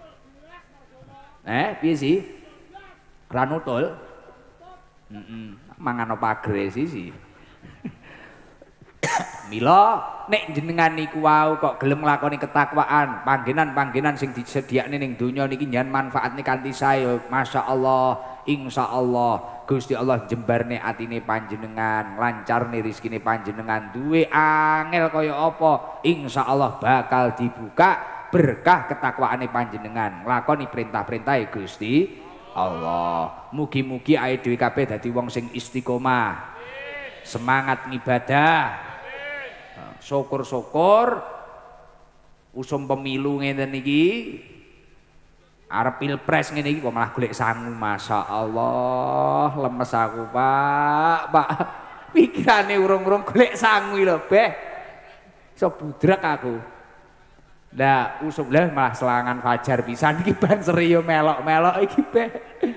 Eh, piye sih? Ra nutul. Heeh, mangan apa agresi sih. Mila nek jenengan niku wau kok gelem nglakoni ketakwaan, panggenan-panggenan sing disediakne ning donya niki njan manfaatne kanthi sae. Masyaallah, insyaallah Gusti Allah jembarne atine panjenengan, lancarne rezekine panjenengan, duwe angel kaya apa, insyaallah bakal dibuka berkah ketakwaane panjenengan, nglakoni perintah-perintahe Gusti Allah. Mugi-mugi ae dhewe kabeh dadi wong sing istiqomah, semangat ngibadah. Syukur-syukur usum pemilu ngene iki arep pilpres ngene iki kok malah golek sangu. Masya Allah lemes aku Pak Pak pikirane urung-urung golek sangu lho beh iso budrek aku. Lah usum lah malah selangan fajar pisan iki ban seriyo melok-melok iki beh.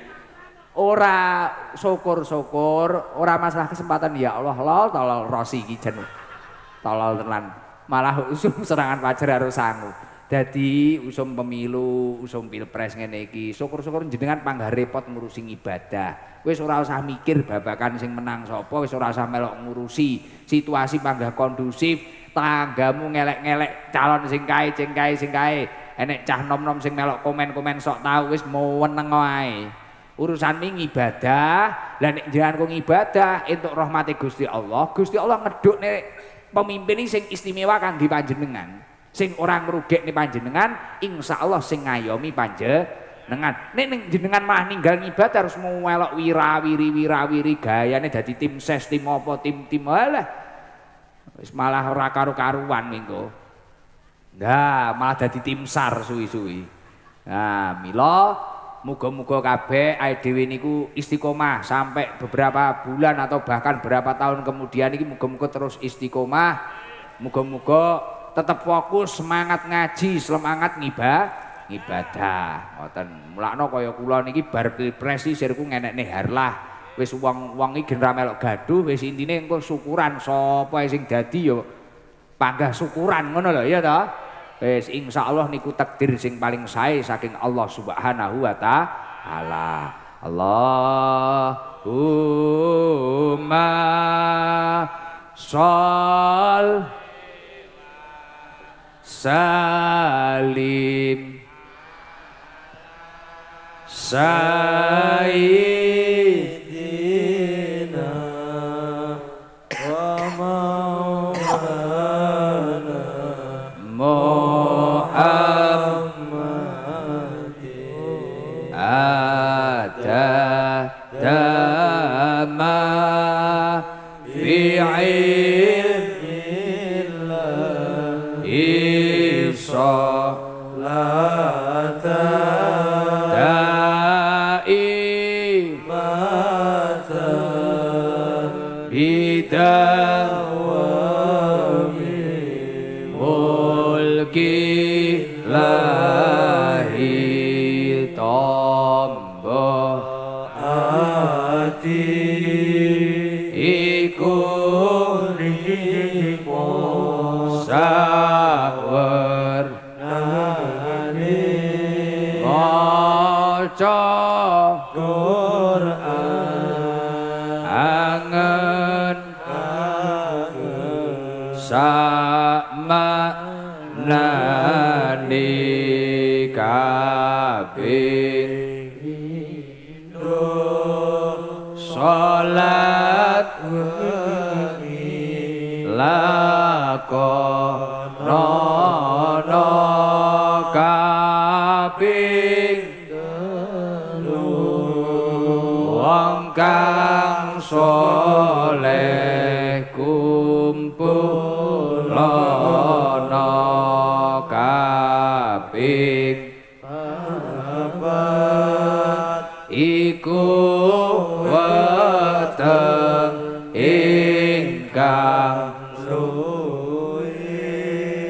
Ora syukur-syukur ora masalah kesempatan ya Allah lol tolol rosi iki jen tolol tenan malah usum serangan fajar harus sangu. Dadi usum pemilu, usum pilpres ngene iki syukur-syukur jenengan panggah repot ngurusi ibadah. Wis ora usah mikir babakan sing menang sapa, wis ora usah melok ngurusi. Situasi panggah kondusif, tanggamu ngelek-ngelek calon sing kae, sing kae, sing kae. Enek cah nom-nom sing melok komen-komen sok tau wis meneng wae. Urusan ini ibadah, lah nek jenengan kok ibadah entuk rahmate Gusti Allah, Gusti Allah ngeduk nek pemimpin ini sing istimewa kangge panjenengan, sing orang ngrugekne panjenengan, insyaallah sing ngayomi panjenengan. Nek ning jenengan malah ninggal ngibadah harus mau melok wirawiri wirawiri gayane dadi tim ses, tim apa, tim-tim alah. Wis malah ora karu-karuan mengko. Nah, malah dadi tim SAR suwi-suwi. Nah, mila muga-muga kabeh ae dhewe niku istiqomah sampai beberapa bulan atau bahkan berapa tahun kemudian iki muga-muga terus istiqomah. Muga-muga tetap fokus, semangat ngaji, semangat ngibah, ngibadah. Ngoten. Mulakno kaya kula niki bar pilpres iki sirku ngenekne harlah. Wis wong-wong iki gen ra melok gaduh, wis intine engko syukuran sapa sing dadi ya panggah syukuran ngono lho ya ta. Wis insyaallah niku takdir sing paling sae saking Allah Subhanahu wa taala. Allahumma shol salim sayyidina wa maulana Muhammadin ada dama fi ilmillah isolata daimatan bidawami mulki lahi tombo ati iku nimo sawer nani maca Quran angen angen sama nani kabeh salat wengi lakonono kaping telu wong kang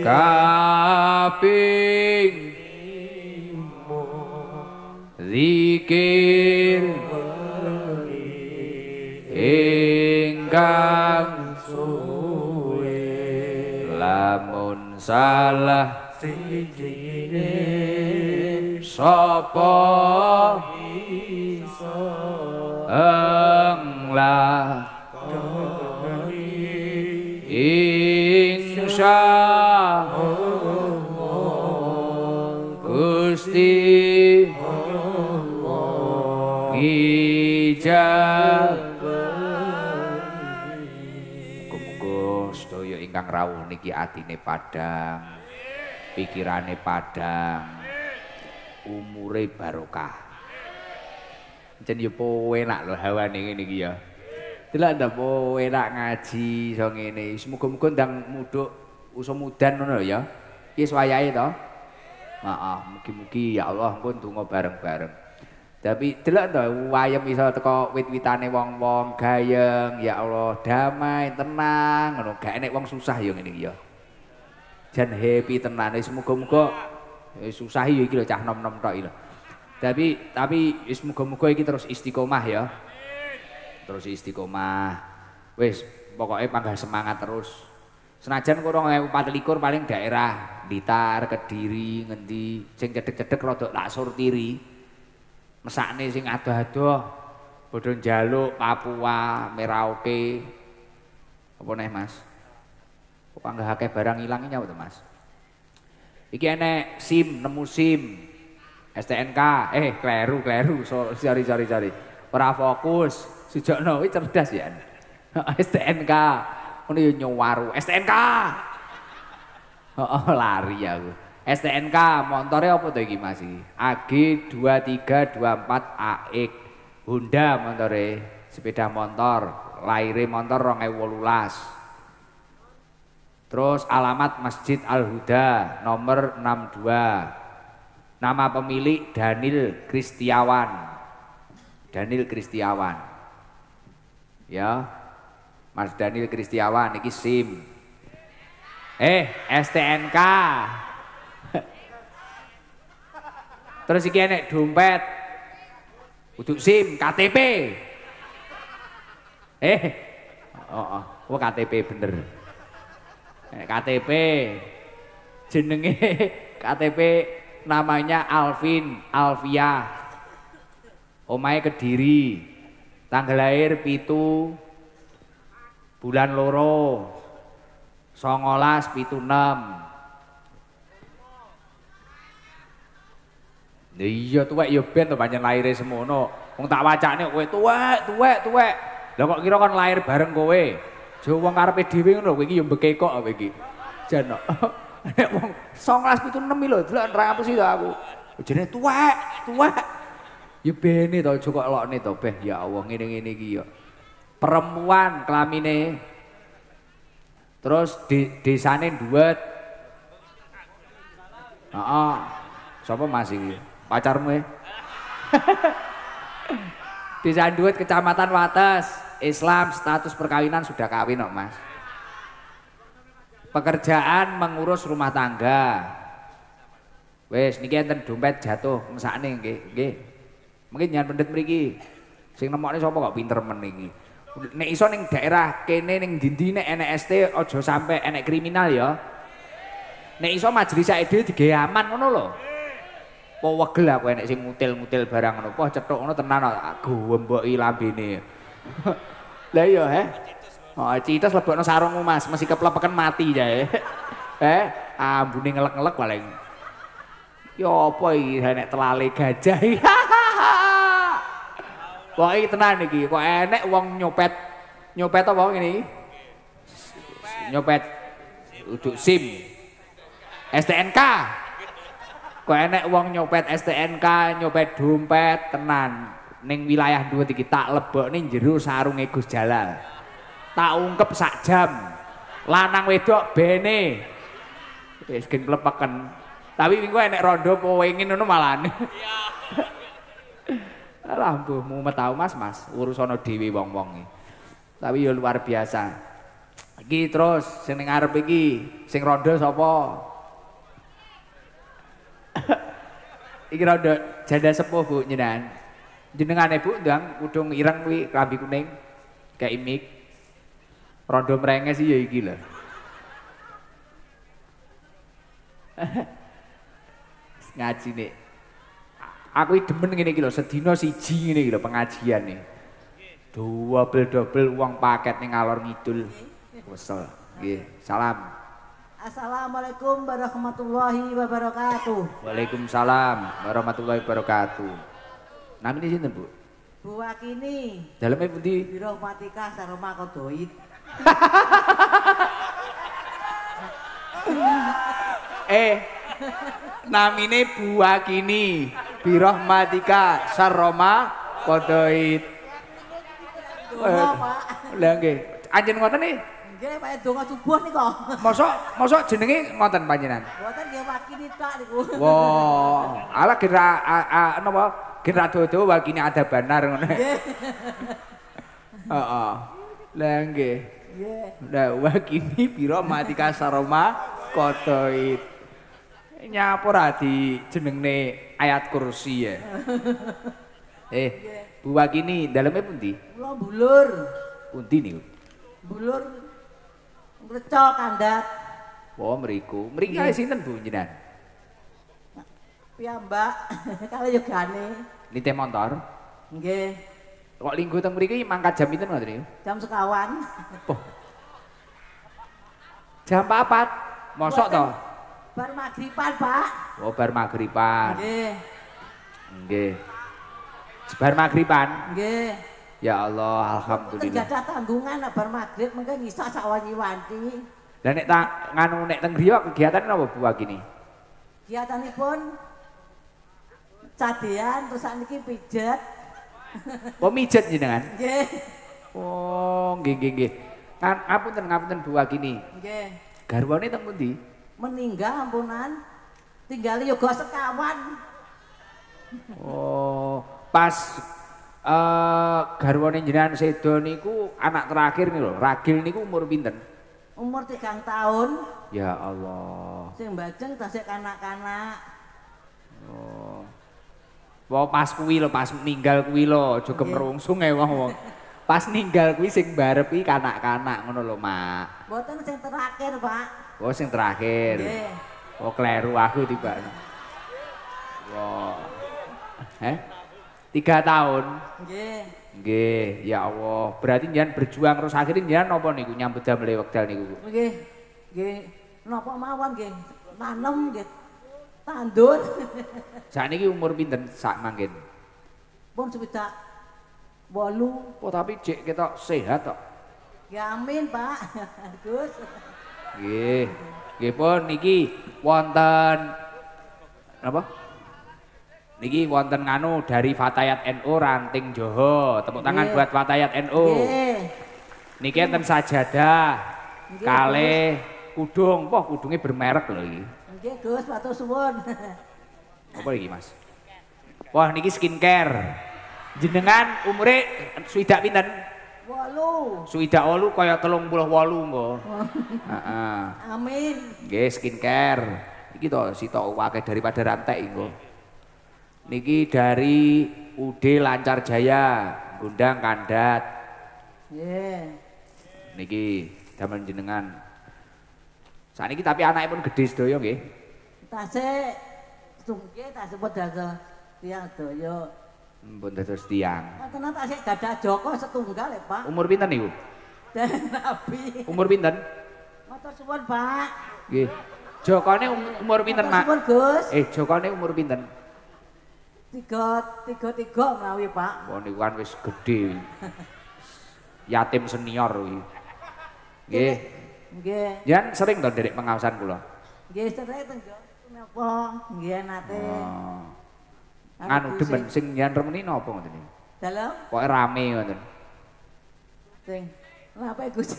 kaping zikir ingkang suwe lamun salah sijine sapa iso englah insya Gusti ijab muga-muga sedaya ingkang rawuh niki atine padhang pikirane padhang umure barokah jen yo enak lho hawane ngene iki ya delok ndak po enak ngaji iso ngene semoga-moga ndang mudhuk usa mudan ngono ya iki wayahe to heeh mugi-mugi ya Allah pun donga bareng-bareng tapi delok to wayem iso teko wit-witane wong-wong gayeng ya Allah damai tenang ngono gak enek wong susah ya ngene iki ya jan happy tenan semoga-moga susah ya iki lho cah nom-nom tok iki lho tapi tapi semoga-moga iki terus istiqomah ya terus istiqomah wis pokoknya panggah semangat terus senajan kurang empat likur paling daerah Blitar, Kediri, ngendi sing cedek-cedek rodok tak surtiri mesakne sing adoh-adoh bodho njaluk Papua, Merauke apa neh Mas kok panggah akeh barang ilang nyapa to Mas iki enek SIM nemu SIM S T N K eh kleru kleru sorry sorry sorry ora fokus sujokno kuwi cerdas ya S T N K ngono yo nyowaru S T N K heeh lari aku S T N K montore apa to iki Mas A G dua tiga dua empat A X Honda montore sepeda motor laire motor dua ribu wolulas terus alamat Masjid Al Huda nomor enam puluh dua nama pemilik Daniel Kristiawan Daniel Kristiawan ya Mas Daniel Kristiawan iki SIM eh S T N K terus iki enek dompet kudu SIM K T P eh oh, oh, oh K T P bener eh, K T P jenenge K T P namanya Alvin Alvia omahe Kediri tanggal lahir pitu bulan loro songolas pitu enam iya tuwek ya ben to pancen lahire semono wong tak wacane kowe tuwek tuwek tuwek lha kok kira kon lahir bareng kowe jo wong karepe dhewe ngono kowe iki ya mbekekok kowe iki jan nek wong songolas pitu enam lho delok ra ngapus itu aku jenenge tuwek tuwek ya bene to aja kok elokne to beh ya Allah ngene-ngene iki ya perempuan kelamine terus di desane duet heeh sapa Mas iki pacarmu e desa duet kecamatan Wates Islam status perkawinan sudah kawin kok Mas pekerjaan mengurus rumah tangga wes niki enten dompet jatuh mesakne nggih nggih mungkin jangan pendet mriki sing nemokne sapa kok pinter men iki nek iso ning daerah kene ning ndi-ndi nek enek S T aja sampe enek kriminal ya nek iso majelis saiki dhewe digawe aman ngono lho po wegel aku enek sing ngutil-ngutil barang ngono po cethuk ngono tenan aku gemboki lambene lah iya he oh citos lebokno sarungmu Mas mesti keplepeken mati jae eh ambune ngelek-ngelek paling ya apa iki enek telale gajah kok iki tenan iki kok enek wong nyopet nyopet apa ngene iki nyopet uduk SIM S T N K kok enek wong nyopet S T N K nyopet dompet tenan ning wilayah dua iki tak lebokne jero sarunge Gus Jalal tak ungkep sak jam lanang wedok bene wis gen klepeken tapi minggu enek rondo po wengin ngono malane alah mbuh mumet tau Mas Mas urus ana dhewe wong-wong iki tapi ya luar biasa Iki terus sing ning ngarep iki, sing rondo sapa? Iki rondo janda sepuh Bu jenengan. Jenengane Bu ndang kudung ireng kuwi klambi kuning. Kayak imik. Rondo mrenges ya iki lho. Ngaji nih. Aku demen ngene iki lho, sedina siji ngene iki lho pengajian nih. Double-double uang paket ning ngalor ngidul. Wesel. Nggih, salam. Assalamualaikum warahmatullahi wabarakatuh. Waalaikumsalam warahmatullahi wabarakatuh. Namine sinten, Bu? Bu Wakini. Daleme pundi? Birahmatika saroma kodoid. eh namine Bu Wakini. Birahmatika saroma kodoid. Donga, Pak. Lah nggih. Anjen ngoten nih. Nggih, Pak donga subuh nika. Mosok mosok jenenge ngoten panjenengan. Mboten nggih Wakini tok niku. Wah, ala kira napa? Kira dodo Wakini ada benar ngono. Nggih. Heeh. Lah nggih. Nggih. Lah Wakini Birahmatika saroma kodoid. Nyapa di jenengne ayat kursi ya. Eh, Bu Wakini daleme pundi? Kula bulur. Pundi niku? Bulur ngreca kandat. Oh, mriku. Mriki kali sinten Bu jenengan? Piyambak kali yogane. Nitih motor. Nggih. Kok linggo teng mriki mangkat jam pinten ngoten niku? Jam sekawan. Oh. Jam papat. Mosok to? Bar maghriban, Pak. Oh, bar maghriban. Nggih. Nggih. Bar maghriban. Nggih. Ya Allah, alhamdulillah. Tidak ada tanggungan bar maghrib mengko ngisak sak wanyi-wanti. Lah nek tak nganu nek teng griya kegiatan napa Bu Wakini? Kegiatanipun cadean terus sakniki pijet. Oh, mijet jenengan? Nggih. Oh, nggih nggih nggih. Kan ngapunten ngapunten Bu Wakini. Nggih. Garwane teng pundi? Meninggal ampunan. Tinggal yoga sekawan. Oh, pas eh garwane jenengan sedo niku anak terakhir nih lho, Ragil niku umur pinten? Umur tiga tahun. Ya Allah. Sing bajeng tasik kanak-kanak. Oh. Wah, pas kuwi lho, pas ninggal kuwi lho, aja kemerungsung ae wong-wong. Pas ninggal kuwi sing barep iki kanak-kanak ngono lho, Mak. Mboten sing terakhir, Pak. Oh, sing terakhir. Nggih. Oh, kleru aku tiba. Wah. Eh? Tiga tahun. Nggih. Nggih, ya Allah. Berarti jenengan berjuang terus akhirnya jenengan napa niku nyambut damel wekdal niku? Nggih. Nggih. Napa mawon nggih. Tanem nggih. Tandur. Sakniki umur pinten sak mangkin? Pun swidak wolu. Oh, tapi jek ketok sehat tok. Ya amin, Pak. Gus. Nggih. Nggih pun niki wonten apa? Niki wonten nganu dari Fatayat N U Ranting Joho. Tepuk tangan Nggih. buat Fatayat N U. Nggih. Niki enten sajadah. Nggih, Kalih kudung. Wah, kudungnya bermerek lho iki. Nggih, Gus, matur suwun. Apa iki, Mas? Wah, niki skincare. Jenengan umure swidak pinten? Wolu. Swidak wolu kaya telung puluh wolu engko. Heeh. Amin. Nggih, skincare. Iki to sitok akeh daripada rantek engko. Niki dari U D Lancar Jaya, Gundang Kandat. Nggih. Niki damen jenengan. Saniki tapi anakipun gede sedaya nggih. Tasik sungke tak sebut dados tiyang daya. Mpun dados tiyang. Tenan tasik gadah Joko setunggal ya, Pak. Umur pinten niku? Dan Nabi. Umur pinten? Matur suwun, Pak. Nggih. Jokone um- umur pinten, Matur Mak? suwun, Gus. Eh, Jokone umur pinten? Tiga, tiga, tiga menawi, Pak. Wah, niku kan wis gedhe. Yatim senior kuwi. Nggih. Nggih. Jan sering to nderek pengawasan kula. Nggih, sedaya tenggo. Napa? Nggih, nate. Oh. Aku Anu demen sing jan remeni napa ngoten niku? Dalam Pokoke rame ngoten. sing napa Gus?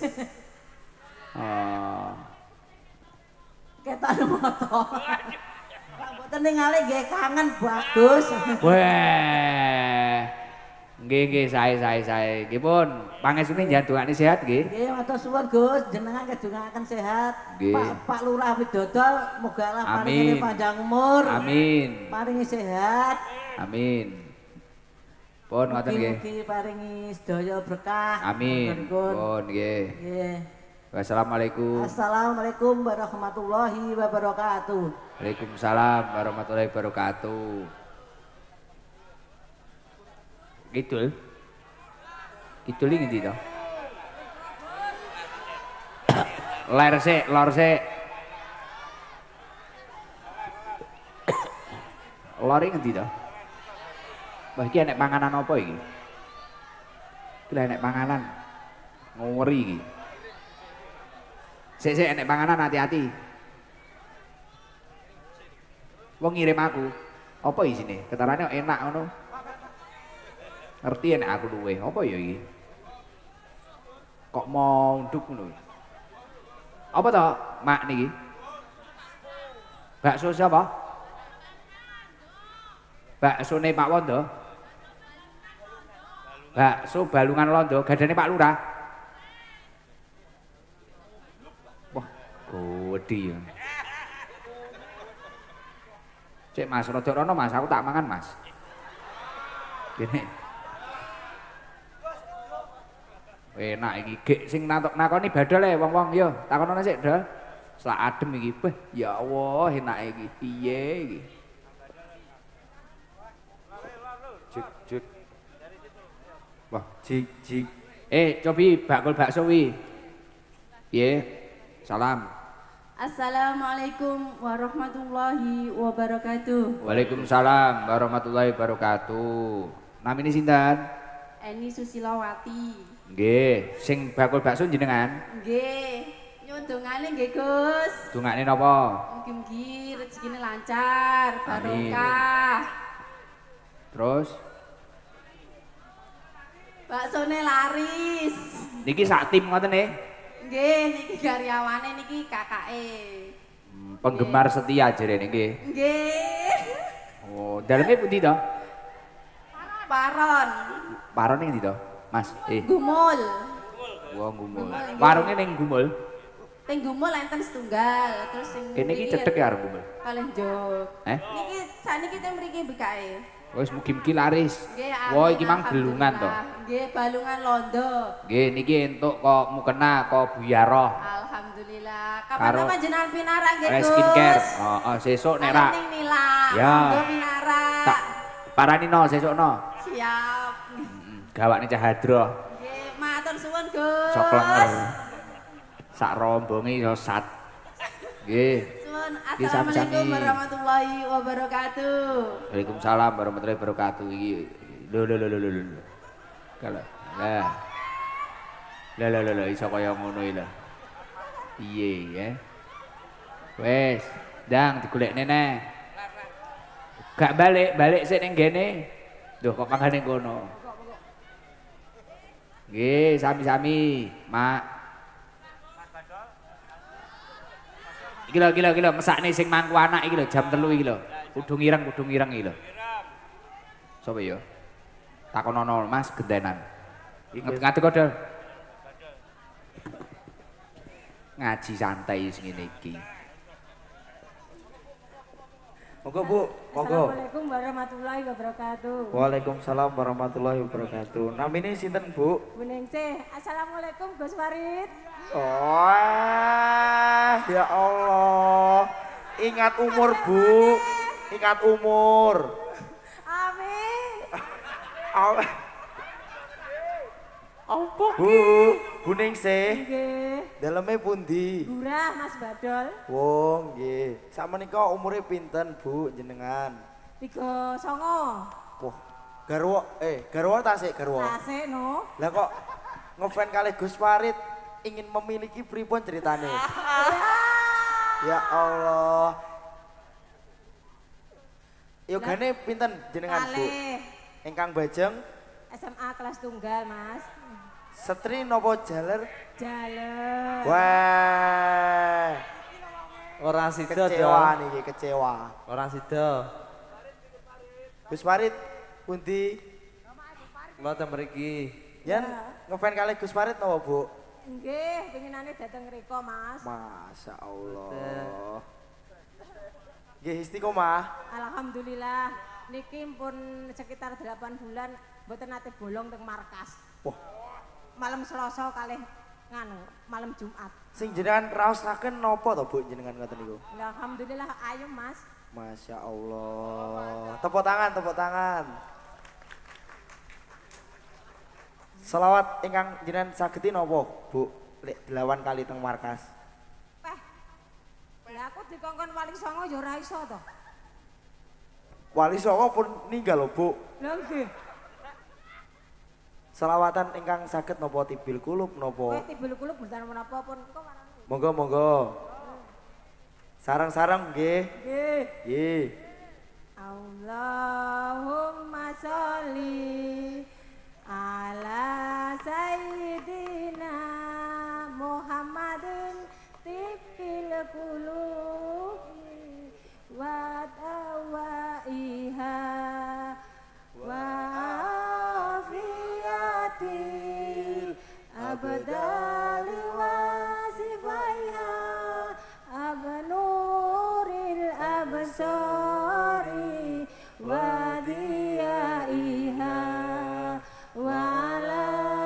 Oh. Ketan moto. Mboten ningali nggih kangen bagus. Weh. Nggih nggih sae sae sae. Nggih pun pangestune njandungane sehat nggih. Nggih matur suwun Gus, jenengan kedungaken sehat. Nggih. Pak Pak Lurah Widodo muga Allah Amin. paringi panjang umur. Amin. Paringi sehat. Amin. Pun ngoten nggih. Mugi-mugi paringi sedaya berkah. Amin. Pun nggih. Nggih. Wassalamualaikum. Assalamualaikum warahmatullahi wabarakatuh. Waalaikumsalam warahmatullahi wabarakatuh. Kidul. Kidul iki ndi to? Ler sik, lor sik. Lor iki ndi to? Wah iki enek panganan apa iki? Iki enek panganan. Ngeri iki. Sik sik enek panganan hati-hati. Wong ngirim aku. Apa isine? Ketarane enak ngono. Ngerti enek aku luwe. Apa ya iki? Kok mau nduk ngono. Apa to, Mak niki? Bakso siapa? Baksone Pak Wondo. Bakso Balungan Londo, gadane Pak Lurah. Wah, gede ya. Cek Mas, rada rono Mas, aku tak mangan Mas. Gini. Enak iki, gek sing nakoni badol e wong-wong yo, takonono sik, Dol. Selak adem iki. Beh, ya Allah, enak iki. Piye iki? Jik jik. Wah, jik jik. Eh, cobi bakul bakso wi. Piye? Salam. Assalamualaikum warahmatullahi wabarakatuh. Waalaikumsalam warahmatullahi wabarakatuh. Namine sinten? Eni Susilawati. Nggih, sing bakul bakso jenengan? Nggih, nyuwun dongane nggih Gus. Dongane napa? Mugi-mugi rezekine lancar, Amin. barokah. Terus Baksone laris. niki sak tim ngoten nggih. Nggih, niki karyawane niki kakake. Hmm, penggemar setia jarene nggih. Nggih. Oh, daleme pundi to? Paron. Paron ning ndi to? Mas, eh. Gumul. Wah, gumul. Gumul, nggih. Warunge ning gumul. Teng gumul enten setunggal, terus sing Kene iki mriki cedhek ya arep gumul. kalih jog. Eh? Niki sakniki teng mriki bekae. Wis mugi-mugi laris. Nggih, Wah, amin, iki mang belungan to. alhamdulillah. Nggih, balungan londo. Nggih, niki entuk kok mukena kok buyaroh. Alhamdulillah. Kapan Karo panjenengan pinara nggih, Res Gus? skincare. Heeh, sesuk nek ra Ning Nila. Ya. Monggo pinara. tak parani no sesuk no. Siap. Heeh, gawakne Cah Hadroh. Nggih, matur suwun, Gus. Sok lenger. Sak rombonge iso sat. Nggih. Suwun. Nggih, Assalamualaikum sami-sami. warahmatullahi wabarakatuh. Waalaikumsalam warahmatullahi wabarakatuh iki. Lho lho lho lho lho. lho. Kalau lah. Lah lah lah lah iso kaya ngono iki lho. Piye ya? Wes, ndang digolekne neh. Gak balik, balik sik ning kene. Duh kok panggane kono. Nggih, sami-sami, Mak. Iki lho, iki lho, iki lho, mesakne sing mangku anak iki lho, jam telu iki lho. Kudu ngireng, kudu ngireng iki lho. Sopo ya? Takonono Mas gendenan. Ngadeg kok, Dol. Ngaji santai sing ngene iki. Monggo Bu, monggo. Assalamualaikum warahmatullahi wabarakatuh. Waalaikumsalam warahmatullahi wabarakatuh. Namine sinten Bu? Bu Ningsih, Assalamualaikum Gus Farid. Oh, ya Allah. Ingat umur Bu, ingat umur. Amin. Apa? Apa Bu? Bu Ningsih, Nggih. daleme pundi? Gurah Mas Badol. Wong nggih. Sakmenika umure pinten Bu jenengan? Tiga songo. Wah, garwa eh garwa ta sik garwa. Tasik no. Lah kok ngefan kalih Gus Farid ingin memiliki pripun ceritane? Ya Allah. Yogane pinten jenengan Bu? Kalih Ingkang Bajeng S M A kelas tunggal Mas. Setri nopo jaler? Jalan. Wah. Orang sida Kecewa dong. niki, kecewa. Orang sida. Gus Farid pundi? Kula teng mriki. Yen ngefan kali Gus Farid napa, Bu? Nggih, pengenane dateng mriko, Mas. Masya Allah. Nggih istiqomah. Alhamdulillah niki pun sekitar delapan bulan mboten nate bolong teng markas. Wah, Malam Selasa kalih nganu, malam Jumat. sing jenengan raosaken napa to, Bu, jenengan ngoten niku? Ya, alhamdulillah ayo, Mas. Masya Allah. Tepuk tangan, tepuk tangan. Selawat ingkang jenengan sageti napa, Bu? Lek delawan kali teng markas. Peh. Lah aku dikongkon Wali Songo ya ora iso to. Wali Songo pun ninggal lho, Bu. Lha nggih. Selawatan ingkang saged napa tibil kulub Kowe napa? tibul kulub mboten menapa pun kok warane. Monggo monggo. Sarang-sarang nggih. Nggih. Nggih. Allahumma sholli ala sayyidina Muhammadin tibbil qulubi wa dawaiha wa afiyatil abdali wa sifaiha abnuril absari wa diyaiha wa ala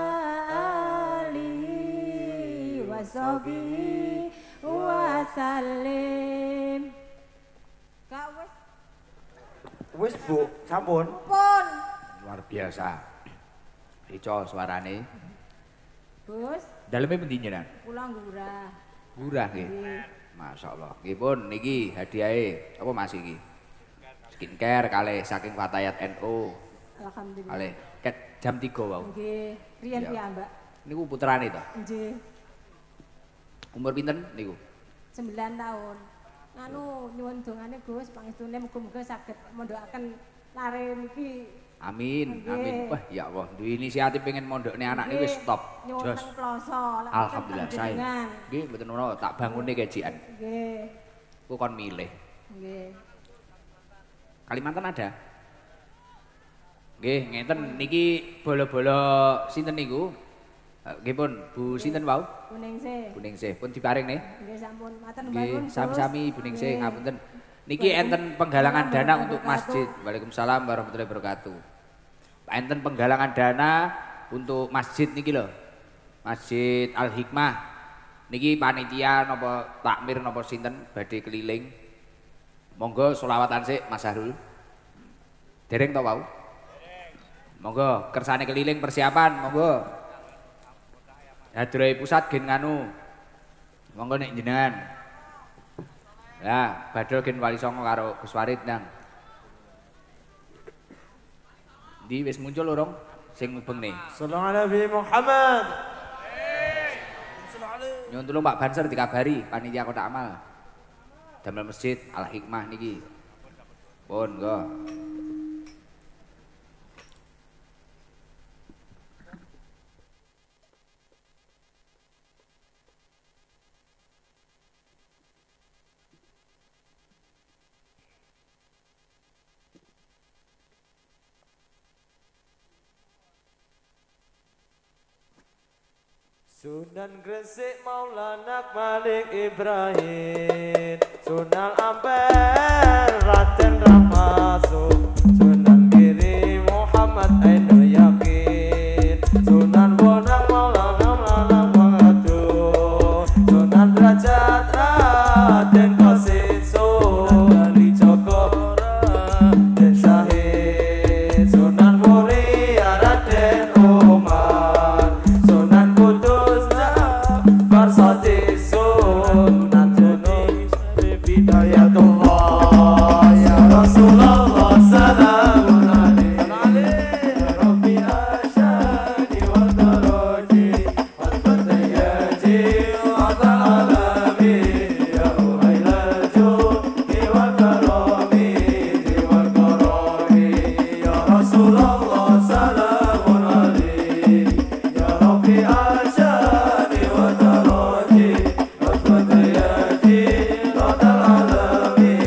alihi wa sahbihi wa sallim. Kak wis Wis, Bu, sampun. pun. Luar biasa. Rico suarane. Bos, Daleme pundi jenengan? kula ngurah. Murah nggih. Masyaallah. Nggih pun niki hadiahe apa Mas iki? Skincare kalih saking Fatayat N U. Alhamdulillah. Kalih ket jam tiga wau. Nggih, riyen Iya. piyambak. Niku putrane to. Nggih, Umur pinten niku? sembilan tahun. Anu nyuwun dongane Gus, pangestune muga-muga saged mondhokaken lare niki. Amin, Nggih. amin. Wah, ya Allah, duwe inisiatif pengen mondokne anak ini wis stop. Nyuwun Jos. teng ploso. lek Alhamdulillah teng saya. jenengan. Nggih, mboten ngono, tak bangune gajian. Nggih, Ku kon milih. nggih. Kalimantan ada? Nggih, ngeten niki bola-bola sinten niku? Eh, Nggih pun, Bu sinten wau? Kuning sih. Bu Ningsih pun diparing nih. Nggih sampun matur nuwun. Nggih, Gus. sami-sami Bu Ningsih Nggih. ngapunten. Niki enten penggalangan dana untuk masjid. Waalaikumsalam warahmatullahi wabarakatuh. Enten penggalangan dana untuk masjid niki lho. Masjid Al Hikmah. Niki panitia napa takmir napa sinten badhe keliling. Monggo selawatan sik Mas Harul. Dereng to wau? Monggo kersane keliling persiapan, monggo. Hadrohe pusat gen nganu. Monggo nek jenengan. Ya, badhe gen Wali Songo karo Gus Farid nang. Di wis muncul urung sing mubeng nih. Sallallahu Nabi Muhammad. Nyuwun tulung Pak Banser dikabari panitia kotak amal. Damel masjid Al Hikmah niki. Pun nggo. Sunan Gresik Maulana Malik Ibrahim, Sunan Ampel Raden Rahmasum, Sunan Giri Muhammad Ainul Yakin, Sunan Bonang Maulana Malang Wangadu, Sunan Derajat Raden Kosiso, Ali Joko Raden Syahid, Sunan Muria Raden Umar, Sunan Kudus Farsati Sunan Junub Hidayatullah Ya Rasulullah Salamun alaih Ya Rabbi Asyadi Wal Daraji Wal Fatayaji Wal Alami Ya Uhailal Judi Wal Karami Wal Karami Ya Rasulullah Salamun alaih Ya Rabbi Asyadi Wal Daraji Wal Fatayaji Wal Alami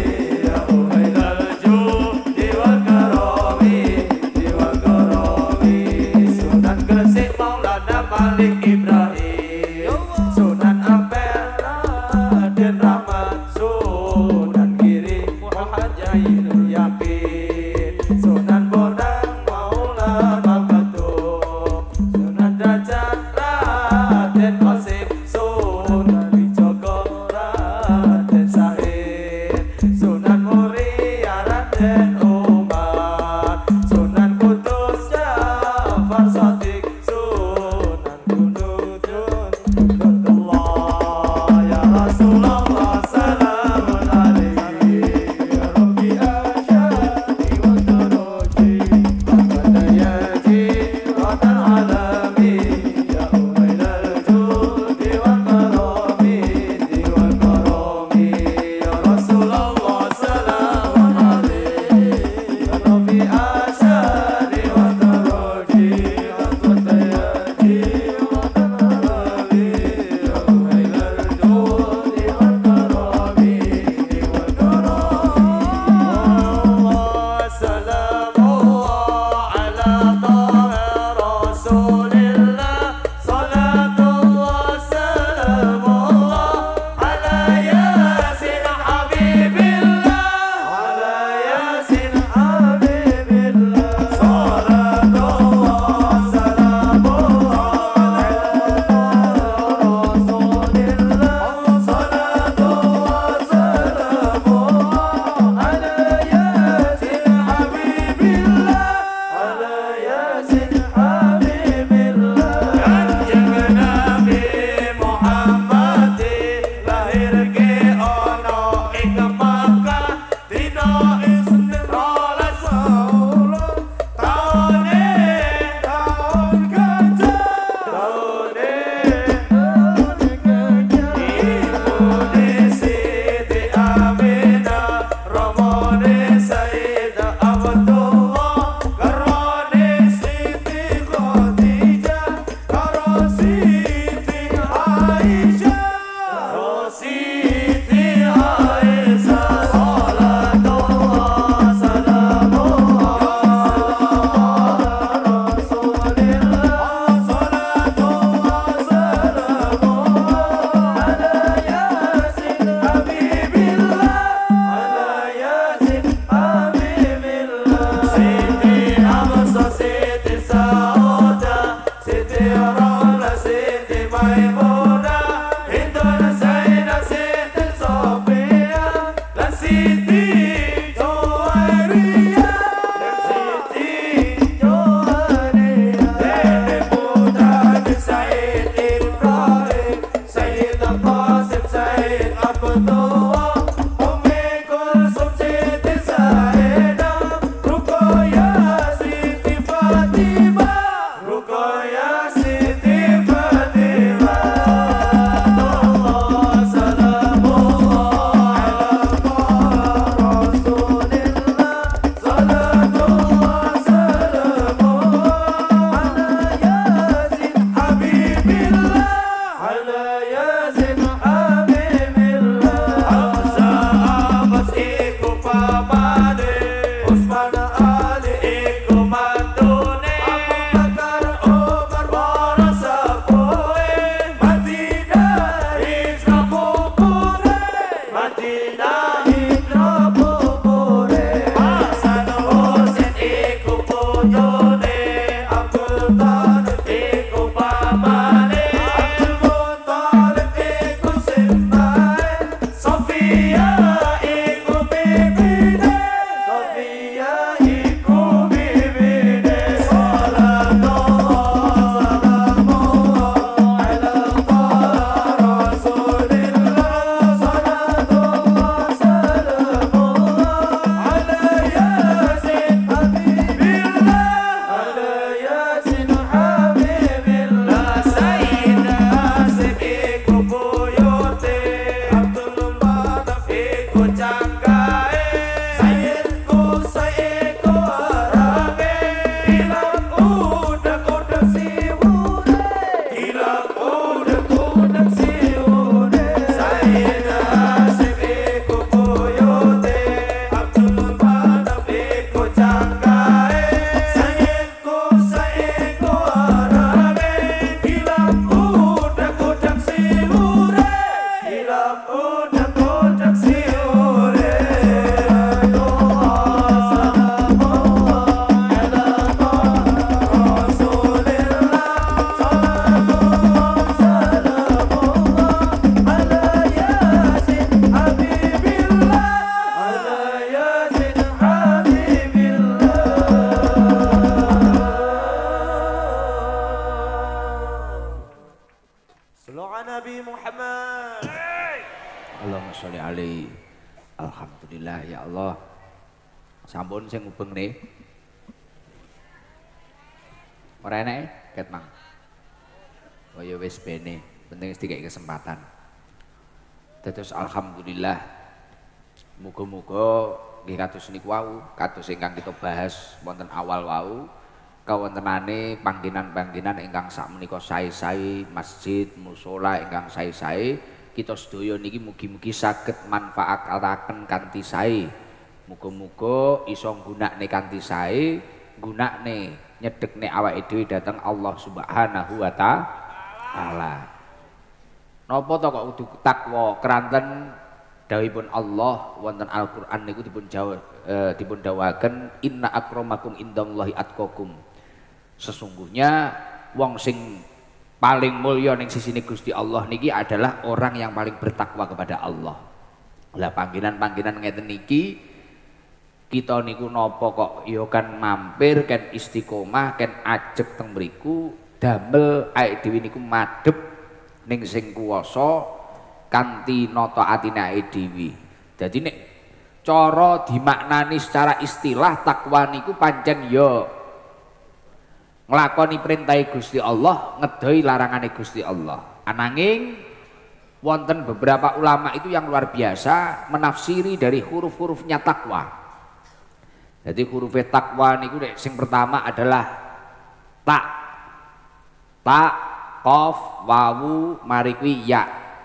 Alhamdulillah ya Allah. Sampun sing ngubeng nih. Ora enek ket Mang. Oh ya wis bene, penting wis dikai kesempatan. Terus alhamdulillah. Muga-muga nggih kados niku wau, kados ingkang kita bahas wonten awal wau, kawontenane panggenan-panggenan ingkang sakmenika sae-sae, masjid, musala ingkang sae-sae, kita sedaya niki mugi-mugi saged manfaataken kanthi sae. Muga-muga iso nggunakne kanthi sae, nggunakne nyedhekne awake dhewe dhateng Allah Subhanahu wa taala. Napa to kok kudu takwa? Keranten dawuhipun Allah wonten Al-Qur'an niku dipun jawab eh, dipun dawuhaken inna akramakum indallahi atqakum. Sesungguhnya wong sing paling mulya ning sisine Gusti Allah niki adalah orang yang paling bertakwa kepada Allah. Lah panggenan-panggenan ngeten niki kita niku napa kok ya kan mampir kan istiqomah kan ajeg teng mriku damel awake dhewe niku madhep ning sing kuwasa kanthi nata atine awake dhewe. Dadi nek cara dimaknani secara istilah takwa niku pancen ya nglakoni perintah Gusti Allah, ngedoi larangane Gusti Allah. Ananging wonten beberapa ulama itu yang luar biasa menafsiri dari huruf-hurufnya takwa. Jadi huruf takwa niku nek sing pertama adalah tak, tak, qaf, wawu, mari kuwi ya.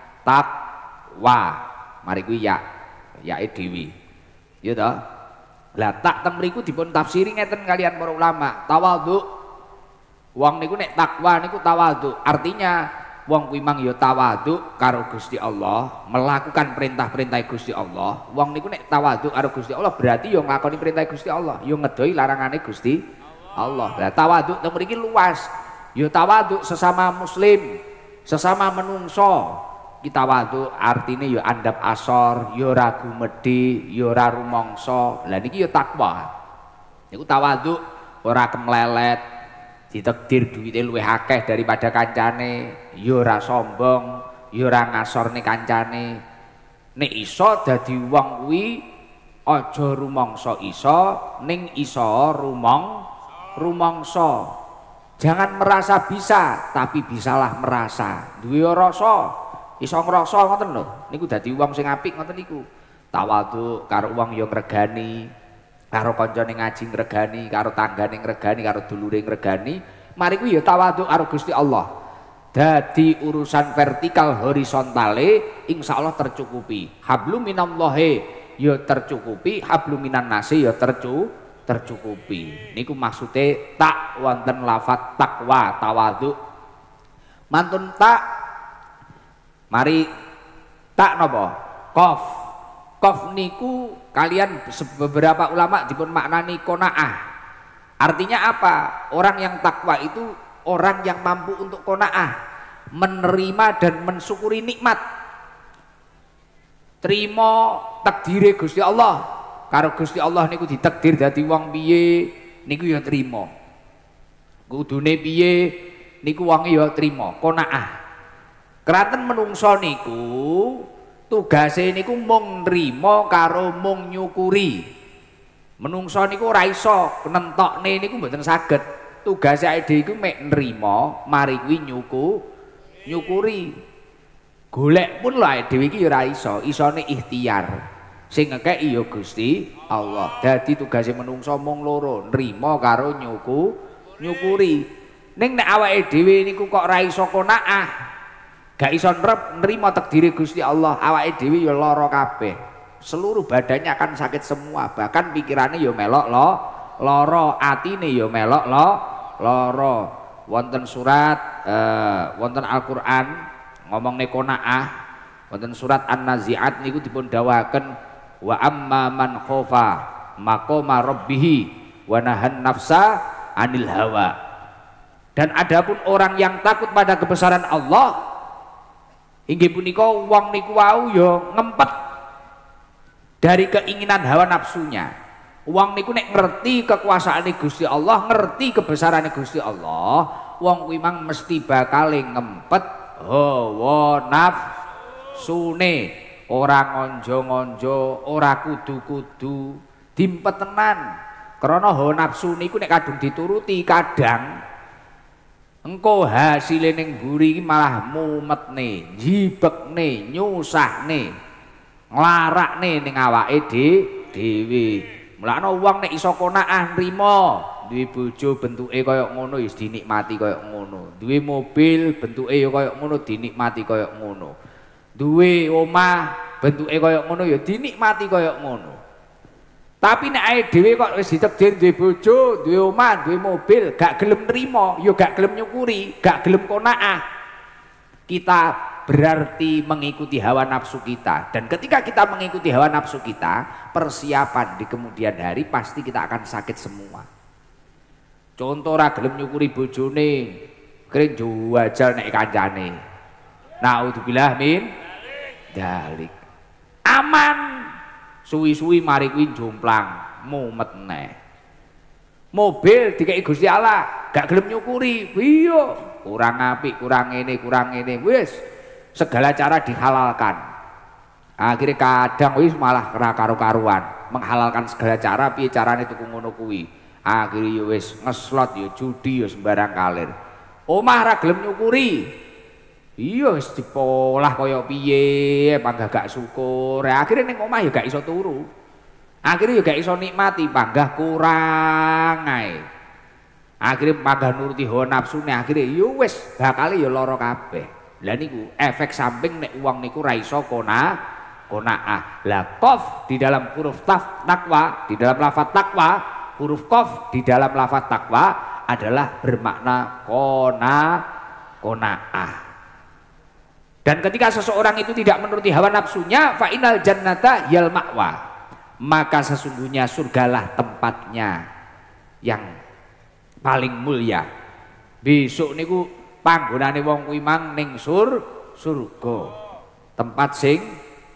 Takwa, mari kuwi ya, yae dhewe. Ya toh? Lah tak teng mriku dipun tafsiri ngeten kalian para ulama, tawadhu. Wong niku nek takwa niku tawadhu. Artinya wong kuwi mang ya tawadhu karo Gusti Allah, melakukan perintah-perintah Gusti Allah. Wong niku nek tawadhu karo Gusti Allah berarti ya nglakoni perintah Gusti Allah, ya ngedoi larangane Gusti Allah. Lah tawadhu teng mriki luas. Ya tawadhu sesama muslim, sesama menungso. Kita tawadhu artine ya andap asor, ya ora gumedhi, ya ora rumangsa. Lah niki ya takwa. Niku tawadhu ora kemlelet, ditakdir duwite luwih akeh daripada kancane, ya ora sombong, ya ora ngasorne kancane. Nek iso dadi wong kuwi aja rumangsa iso, ning iso rumong rumangsa. Jangan merasa bisa, tapi bisalah merasa. Duwe rasa iso ngrasa ngoten lho, niku dadi wong sing apik ngoten niku. Tawadhu karo wong ya ngregani, karo kancane ngaji ngregani, karo tanggane ngregani, karo dulure ngregani. Mari kuwi ya tawadhu karo Gusti Allah. Dadi urusan vertikal horisontale insyaallah tercukupi. Hablum minallahi ya tercukupi, hablum minan nasi ya tercu tercukupi. Niku maksude tak wonten lafat takwa, tawadhu. Mantun tak mari tak napa? Qaf. Qaf niku kalian beberapa ulama dipun maknani qanaah. Artinya apa? Orang yang takwa itu orang yang mampu untuk qanaah, menerima dan mensyukuri nikmat. Terima takdire Gusti Allah. Karo Gusti Allah niku ditakdir dadi wong piye niku ya trima. Kudune piye niku wong ya trima, qanaah. Keranten menungso niku tugase niku mung nrimo karo mung nyukuri. Menungso niku ora iso nentokne niku mboten saged. Tugase awake dhewe iku mek nrimo, mari kuwi nyuku nyukuri. Golek pun lho awake dhewe iki ya ora iso, isone ikhtiar. Sing ngekeki ya Gusti Allah. Dadi tugase menungso mung loro, nrimo karo nyuku nyukuri. Ning nek awake dhewe niku kok ora iso qanaah, gak iso nerima takdire Gusti Allah, awake dhewe ya lara kabeh. Seluruh badannya akan sakit semua, bahkan pikirannya ya melok lo lara, atine ya melok lo lara. Wonten surat uh, wonten Al-Qur'an ngomongne qanaah, wonten surat An-Nazi'at niku dipun dawuhaken wa amma man khofa maqama rabbih wa nahan nafsa anil hawa. Dan adapun orang yang takut pada kebesaran Allah, inggih punika wong niku wau ya ngempet dari keinginan hawa nafsunya. Wong niku nek ngerti kekuasaane Gusti Allah, ngerti kebesarane Gusti Allah, wong kuwi mang mesti bakal ngempet hawa nafsune. ora ngonjo-ngonjo, ora kudu-kudu, dimpet tenan. Krana hawa nafsu niku nek kadung dituruti kadang engko hasile ning mburi iki malah mumetne, jibekne, nyusahne, nglarakne ning awake dhewe. Mulane wong nek iso konaah nrimo, duwe bojo bentuke kaya ngono ya dinikmati kaya ngono. Duwe mobil bentuke ya kaya ngono dinikmati kaya ngono. Duwe omah bentuke kaya ngono ya dinikmati kaya ngono. Tapi nek awake dhewe kok wis ditakdir duwe bojo, duwe omah, duwe mobil, gak gelem nrimo, ya gak gelem nyukuri, gak gelem konaah. Kita berarti mengikuti hawa nafsu kita, dan ketika kita mengikuti hawa nafsu kita, persiapan di kemudian hari pasti kita akan sakit semua. Contoh ora gelem nyukuri bojone, kering juwajal nek kancane. Naudzubillah min dalik. Aman suwi-suwi mari kuwi jomplang, mumet neh. Mobil dikeki Gusti Allah, gak gelem nyukuri, iya, kurang apik, kurang ngene, kurang ngene, wis segala cara dihalalkan. Akhirnya kadang wis malah kena karu-karuan, menghalalkan segala cara, piye carane tuku ngono kuwi. Akhirnya ya wis ngeslot ya judi ya sembarang kalir. Omah ra gelem nyukuri. Iya wis dipolah kaya piye, panggah gak syukur. Akhirnya ning omah ya gak iso turu. Akhirnya ya gak iso nikmati, panggah kurang ae. Akhirnya panggah nuruti hawa nafsune, akhirnya ya wis bakale ya lara kabeh. Lah niku efek samping nek uang niku ra iso kona konaah. Lah qaf di dalam huruf taf takwa, di dalam lafaz takwa, huruf qaf di dalam lafaz takwa adalah bermakna kona konaah. Dan ketika seseorang itu tidak menuruti hawa nafsunya, fa inal jannata yal ma'wa, maka sesungguhnya surgalah tempatnya yang paling mulia. Besok niku panggonane wong kuwi mang ning sur surga. Tempat sing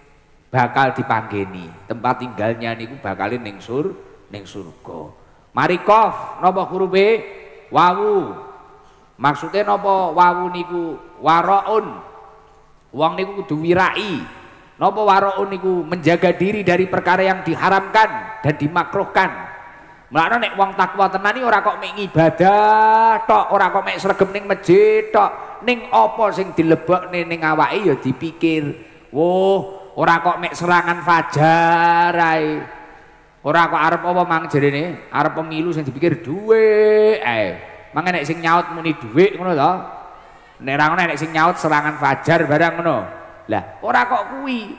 bakal dipanggeni, tempat tinggalnya niku bakal ning sur ning surga. Mari qaf napa huruf e? Wawu. Maksudnya napa wawu niku? Waraun. Wong niku kudu wirai. Napa waraun niku? Menjaga diri dari perkara yang diharamkan dan dimakruhkan. Mulane nek wong takwa tenan iki ora kok mek ibadah tok, ora kok mek sregep ning masjid tok, ning apa sing dilebokne ning awake ya dipikir. Woh, ora kok mek serangan fajar ae. Ora kok arep apa mang jerene? Arep pemilu sing dipikir dhuwit ae. Mangke nek sing nyaut muni dhuwit ngono to. Nek ra ngono nek sing nyaut serangan fajar barang ngono. Lah, ora kok kuwi.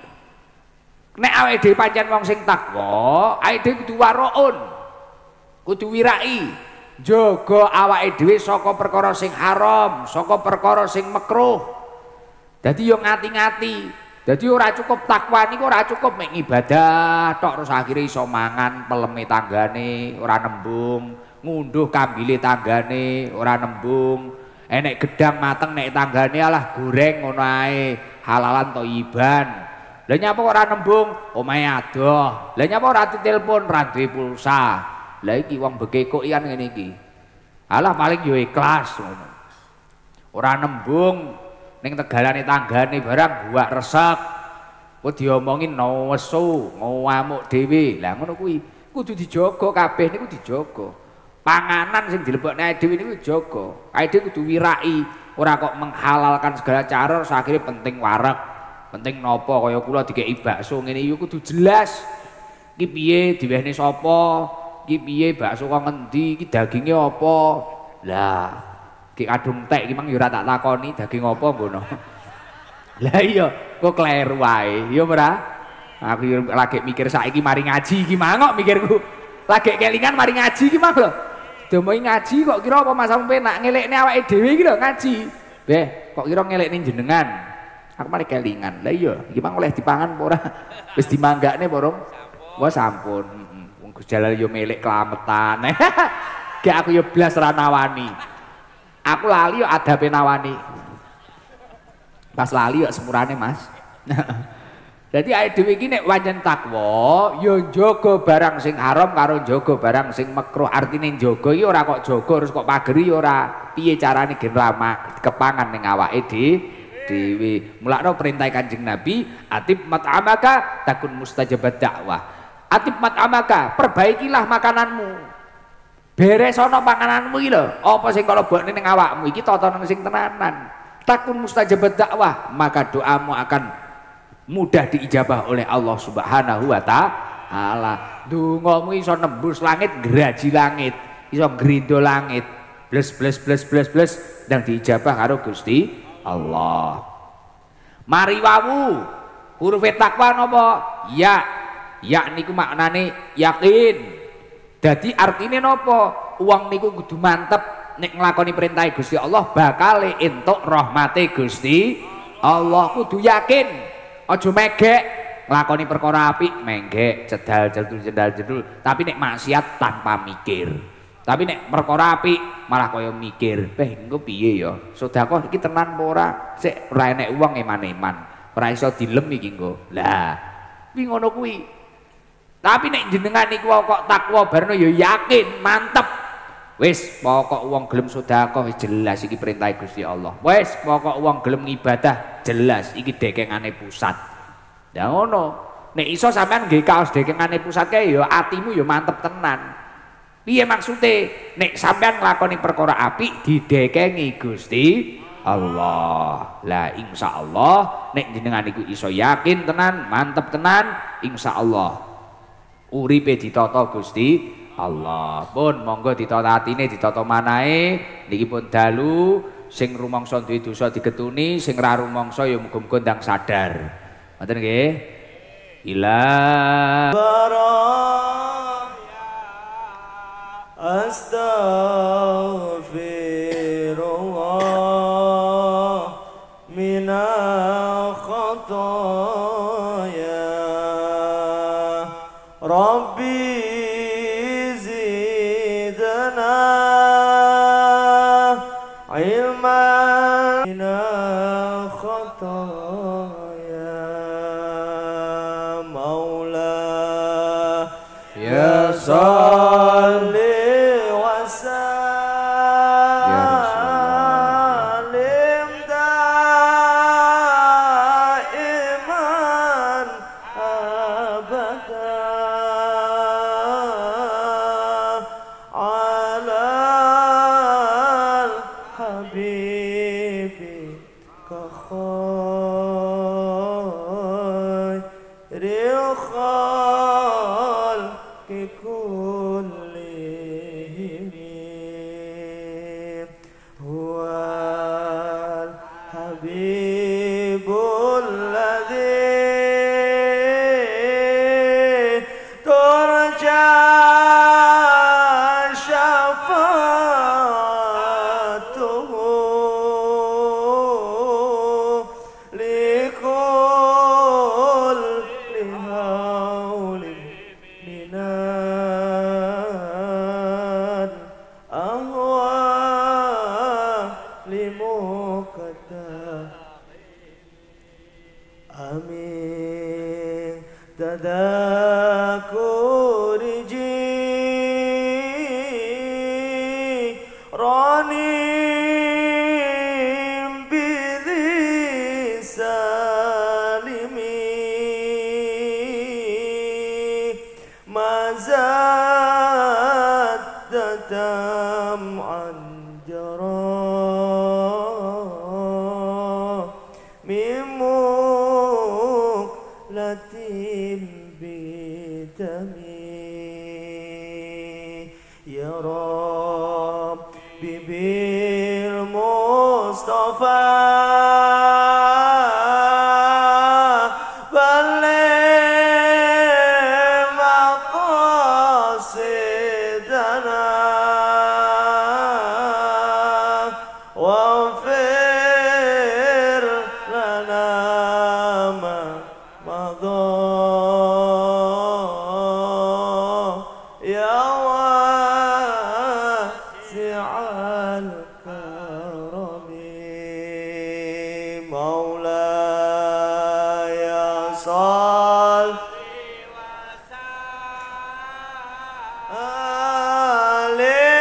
Nek awake dhewe pancen wong sing takwa, awake dhewe kudu waraun. Kudu wirai. Jaga awake dhewe saka perkara sing haram, saka perkara sing makruh. Dadi yo ngati-ngati. Dadi ora cukup takwa niku ora cukup mek ibadah tok terus akhire iso mangan peleme tanggane ora nembung, ngunduh kambile tanggane ora nembung. Enek gedang mateng nek tanggane alah goreng ngono ae, halalan thayyiban. Lah nyapa ora nembung, omahe adoh. Lah nyapa ora ditelepon, ra duwe pulsa. Lah iki wong bekekuk ikan ngene iki. Alah paling yo ikhlas ngono. Ora nembung ning tegalane tanggane barang buak resek. Kok diomongin nesu, ngamuk dhewe. Lah ngono kuwi kudu dijaga kabeh niku dijaga. Panganan sing dilebokne awake dhewe niku jaga. Awake dhewe kudu wirai, ora kok menghalalkan segala cara terus akhire penting wareg. Penting napa kaya kula dikeki bakso ngene iki kudu jelas. Iki piye diwehne sapa? Iki piye bakso kok ngendi? Iki daginge apa? Lah, ki kadung tek iki mang ya ora tak takoni daging apa ngono. Lah iya, kok kleru wae. Ya ora? Aku lagi mikir saiki mari ngaji iki mangok mikirku. Lagi kelingan mari ngaji iki mang lho. Domoy ngaji kok kira apa Mas Sampe nak ngelekne awake dhewe iki lho ngaji. Beh, kok kira ngelekne jenengan. Aku mari kelingan. Lah iya, iki mang oleh dipangan apa ora? Wis dimanggakne apa rong? Wah sampun. Wong Gus Jalal yo melek kelametan. Gek aku yo blas ra nawani. Aku lali yo adabe nawani. Pas lali yo semurane Mas. Jadi awake dhewe iki nek pancen takwa, ya njaga barang sing haram karo njaga barang sing makruh. Artine njaga iki ora kok jaga terus kok pageri ora. Piye carane gen lama kepangan ning awake dhewe. Mulane perintah Kanjeng Nabi, atib mat'amaka takun mustajabat dakwah. Atib mat'amaka, perbaikilah makananmu. Beres ana pangananmu iki lho, apa sing kalebokne ning awakmu iki tatanan sing tenanan. Takun mustajabat dakwah, maka doamu akan mudah diijabah oleh Allah Subhanahu wa taala. Dongamu iso nembus langit, geraji langit, iso ngrindo langit. Bles bles bles bles bles dan diijabah karo Gusti Allah. Mari wawu huruf takwa napa? Ya. Ya niku maknane yakin. Dadi artine napa? Wong niku kudu mantep nek nglakoni perintah Gusti Allah bakal entuk rahmate Gusti Allah. Kudu yakin. Aja megek nglakoni perkara apik menggek cedal cedul cedal cedul, tapi nek maksiat tanpa mikir. Tapi nek perkara apik malah kaya mikir, "Eh, engko piye ya? Sedekah iki tenan apa ora? Sik ora enek wong eman-eman. Ora iso dilem iki engko." Lah, kuwi ngono kuwi. Tapi nek jenengan niku kok takwa barno ya yakin, mantep. Wis, pokok wong gelem sedekah wis jelas iki perintah Gusti Allah. Wis, pokok wong gelem ngibadah jelas iki dekengane pusat. Lah ngono. Nek iso sampean nggih kaos dekengane pusat kae ya atimu ya mantep tenan. Piye maksude? Nek sampean nglakoni perkara apik didekengi Gusti Allah. Lah insyaallah nek jenengan iku iso yakin tenan, mantep tenan, insyaallah uripe ditata Gusti Allah. Pun monggo ditata atine, ditata manahe. Niki pun dalu sing rumangsa duwe dosa digetuni, sing ra rumangsa ya muga-muga ndang sadar. Ngoten nggih? Ila Astaghfirullah minal khataaya Rabbi zidna ilman minal khataaya Maula ya salli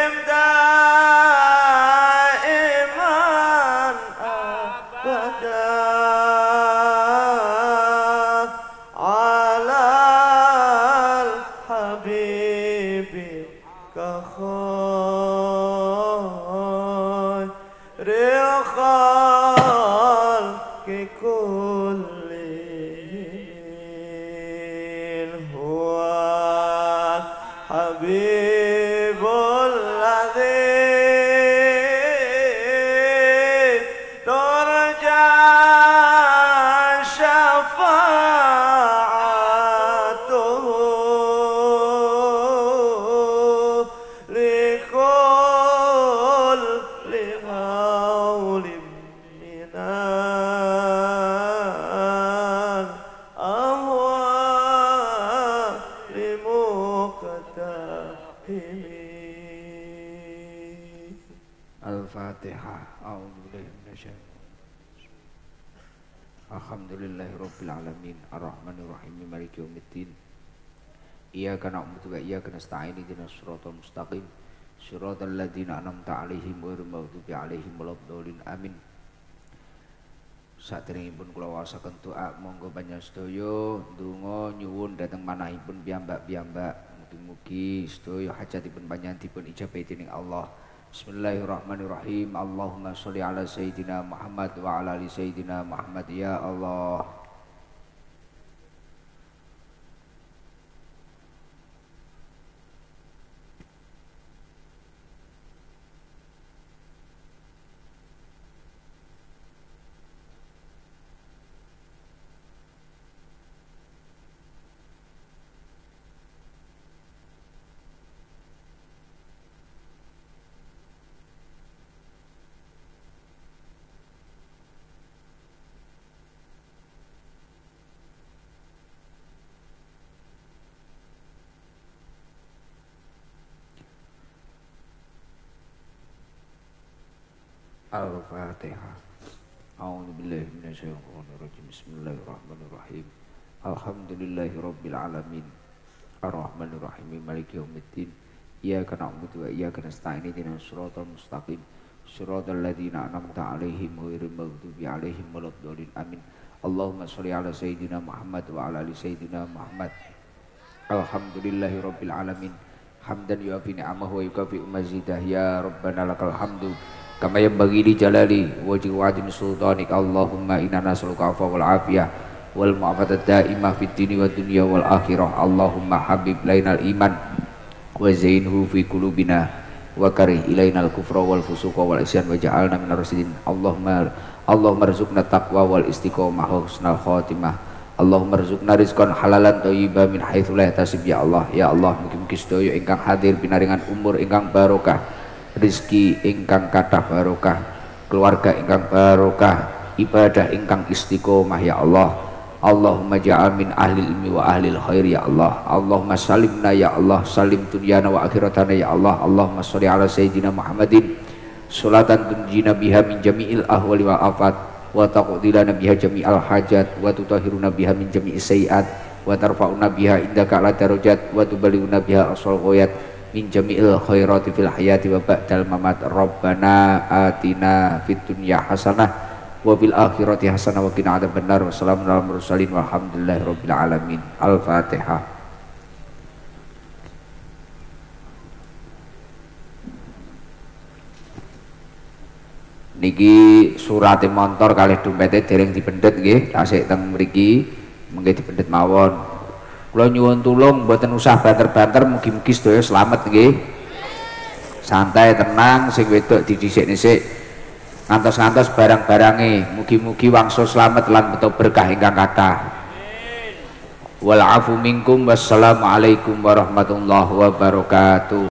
ada حبيبك خير الخلق كلهم هو حبيب الذي ترجى شفاعته لكل هول من الأهوال لمقتحم. Al-Fatihah. A'udzubillahi minasyaitonir rajim. Alhamdulillahirabbil alamin arrahmanir rahim maliki yaumiddin. Iyyaka na'budu wa iyyaka nasta'in ihdinas siratal mustaqim siratal ladzina an'amta 'alaihim ghairil maghdubi 'alaihim waladdallin amin. Saderengipun kula waosaken doa monggo panjenengan sedaya ndonga nyuwun dhateng manahipun piyambak-piyambak mugi-mugi sedaya hajatipun panjenengan dipun ijabahi dening Allah. Bismillahirrahmanirrahim. Allahumma sholli ala sayyidina Muhammad wa ala ali sayyidina Muhammad ya Allah. Al-Fatihah. A'udzubillahi minasyaitonir rajim. Bismillahirrahmanirrahim. Alhamdulillahirabbil alamin. Arrahmanir rahim maliki yaumiddin. Iyyaka na'budu wa iyyaka nasta'in ihdinas siratal mustaqim siratal ladzina an'amta 'alaihim ghairil maghdubi 'alaihim waladdallin amin. Allahumma sholli ala sayyidina Muhammad wa ala ali sayyidina Muhammad. Alhamdulillahirabbil alamin. Hamdan yu'afi ni'amahu wa yukafi mazidah ya rabbana lakal hamdu kama yanbaghi li jalali wajhi wa 'azimi sultanik. Allahumma inna nas'aluka afwa wal afiyah wal mu'afatat daimah fid dini wad dunya wal akhirah. Allahumma habib lainal iman wa zainhu fi qulubina wa karih ilainal kufra wal fusuqa wal isyan wa ja'alna minar rasyidin. Allahumma Allahumma rzuqna taqwa wal istiqomah wa husnal khatimah. Allahumma rzuqna rizqan halalan thayyiban min haitsu la yahtasib ya Allah. Ya Allah, mugi-mugi sedaya ingkang hadir pinaringan umur ingkang barokah, rizki ingkang kathah barokah, keluarga ingkang barokah, ibadah ingkang istiqomah ya Allah. Allahumma ja'al min ahli ilmi wa ahli khair ya Allah. Allahumma salimna ya Allah, salim dunyana wa akhiratana ya Allah. Allahumma sholli ala sayyidina Muhammadin sholatan tunjina biha min jami'il ahwali wal afat wa taqdilana biha jami'al hajat wa tutahhiruna biha min jami'is sayiat wa tarfa'una biha indaka ala darajat wa tuballighuna biha asal ghayat min jami'il khairati fil hayati wa ba'dal mamat. Rabbana atina fid dunya hasanah wa fil akhirati hasanah wa qina adzabannar. Wassalamu ala mursalin walhamdulillahi rabbil alamin. Al-Fatihah. Niki surate montor kalih dompete dereng dipendet nggih, tasik teng mriki mengke dipendet mawon. Kula nyuwun tulung mboten usah banter-banter, mugi-mugi sedaya slamet nggih. Santai tenang, sing wedok didhisik-dhisik ngantos-ngantos barang-barange, mugi-mugi wangsul slamet lan beto berkah ingkang kathah. Wal afu minkum wassalamu alaikum warahmatullahi wabarakatuh.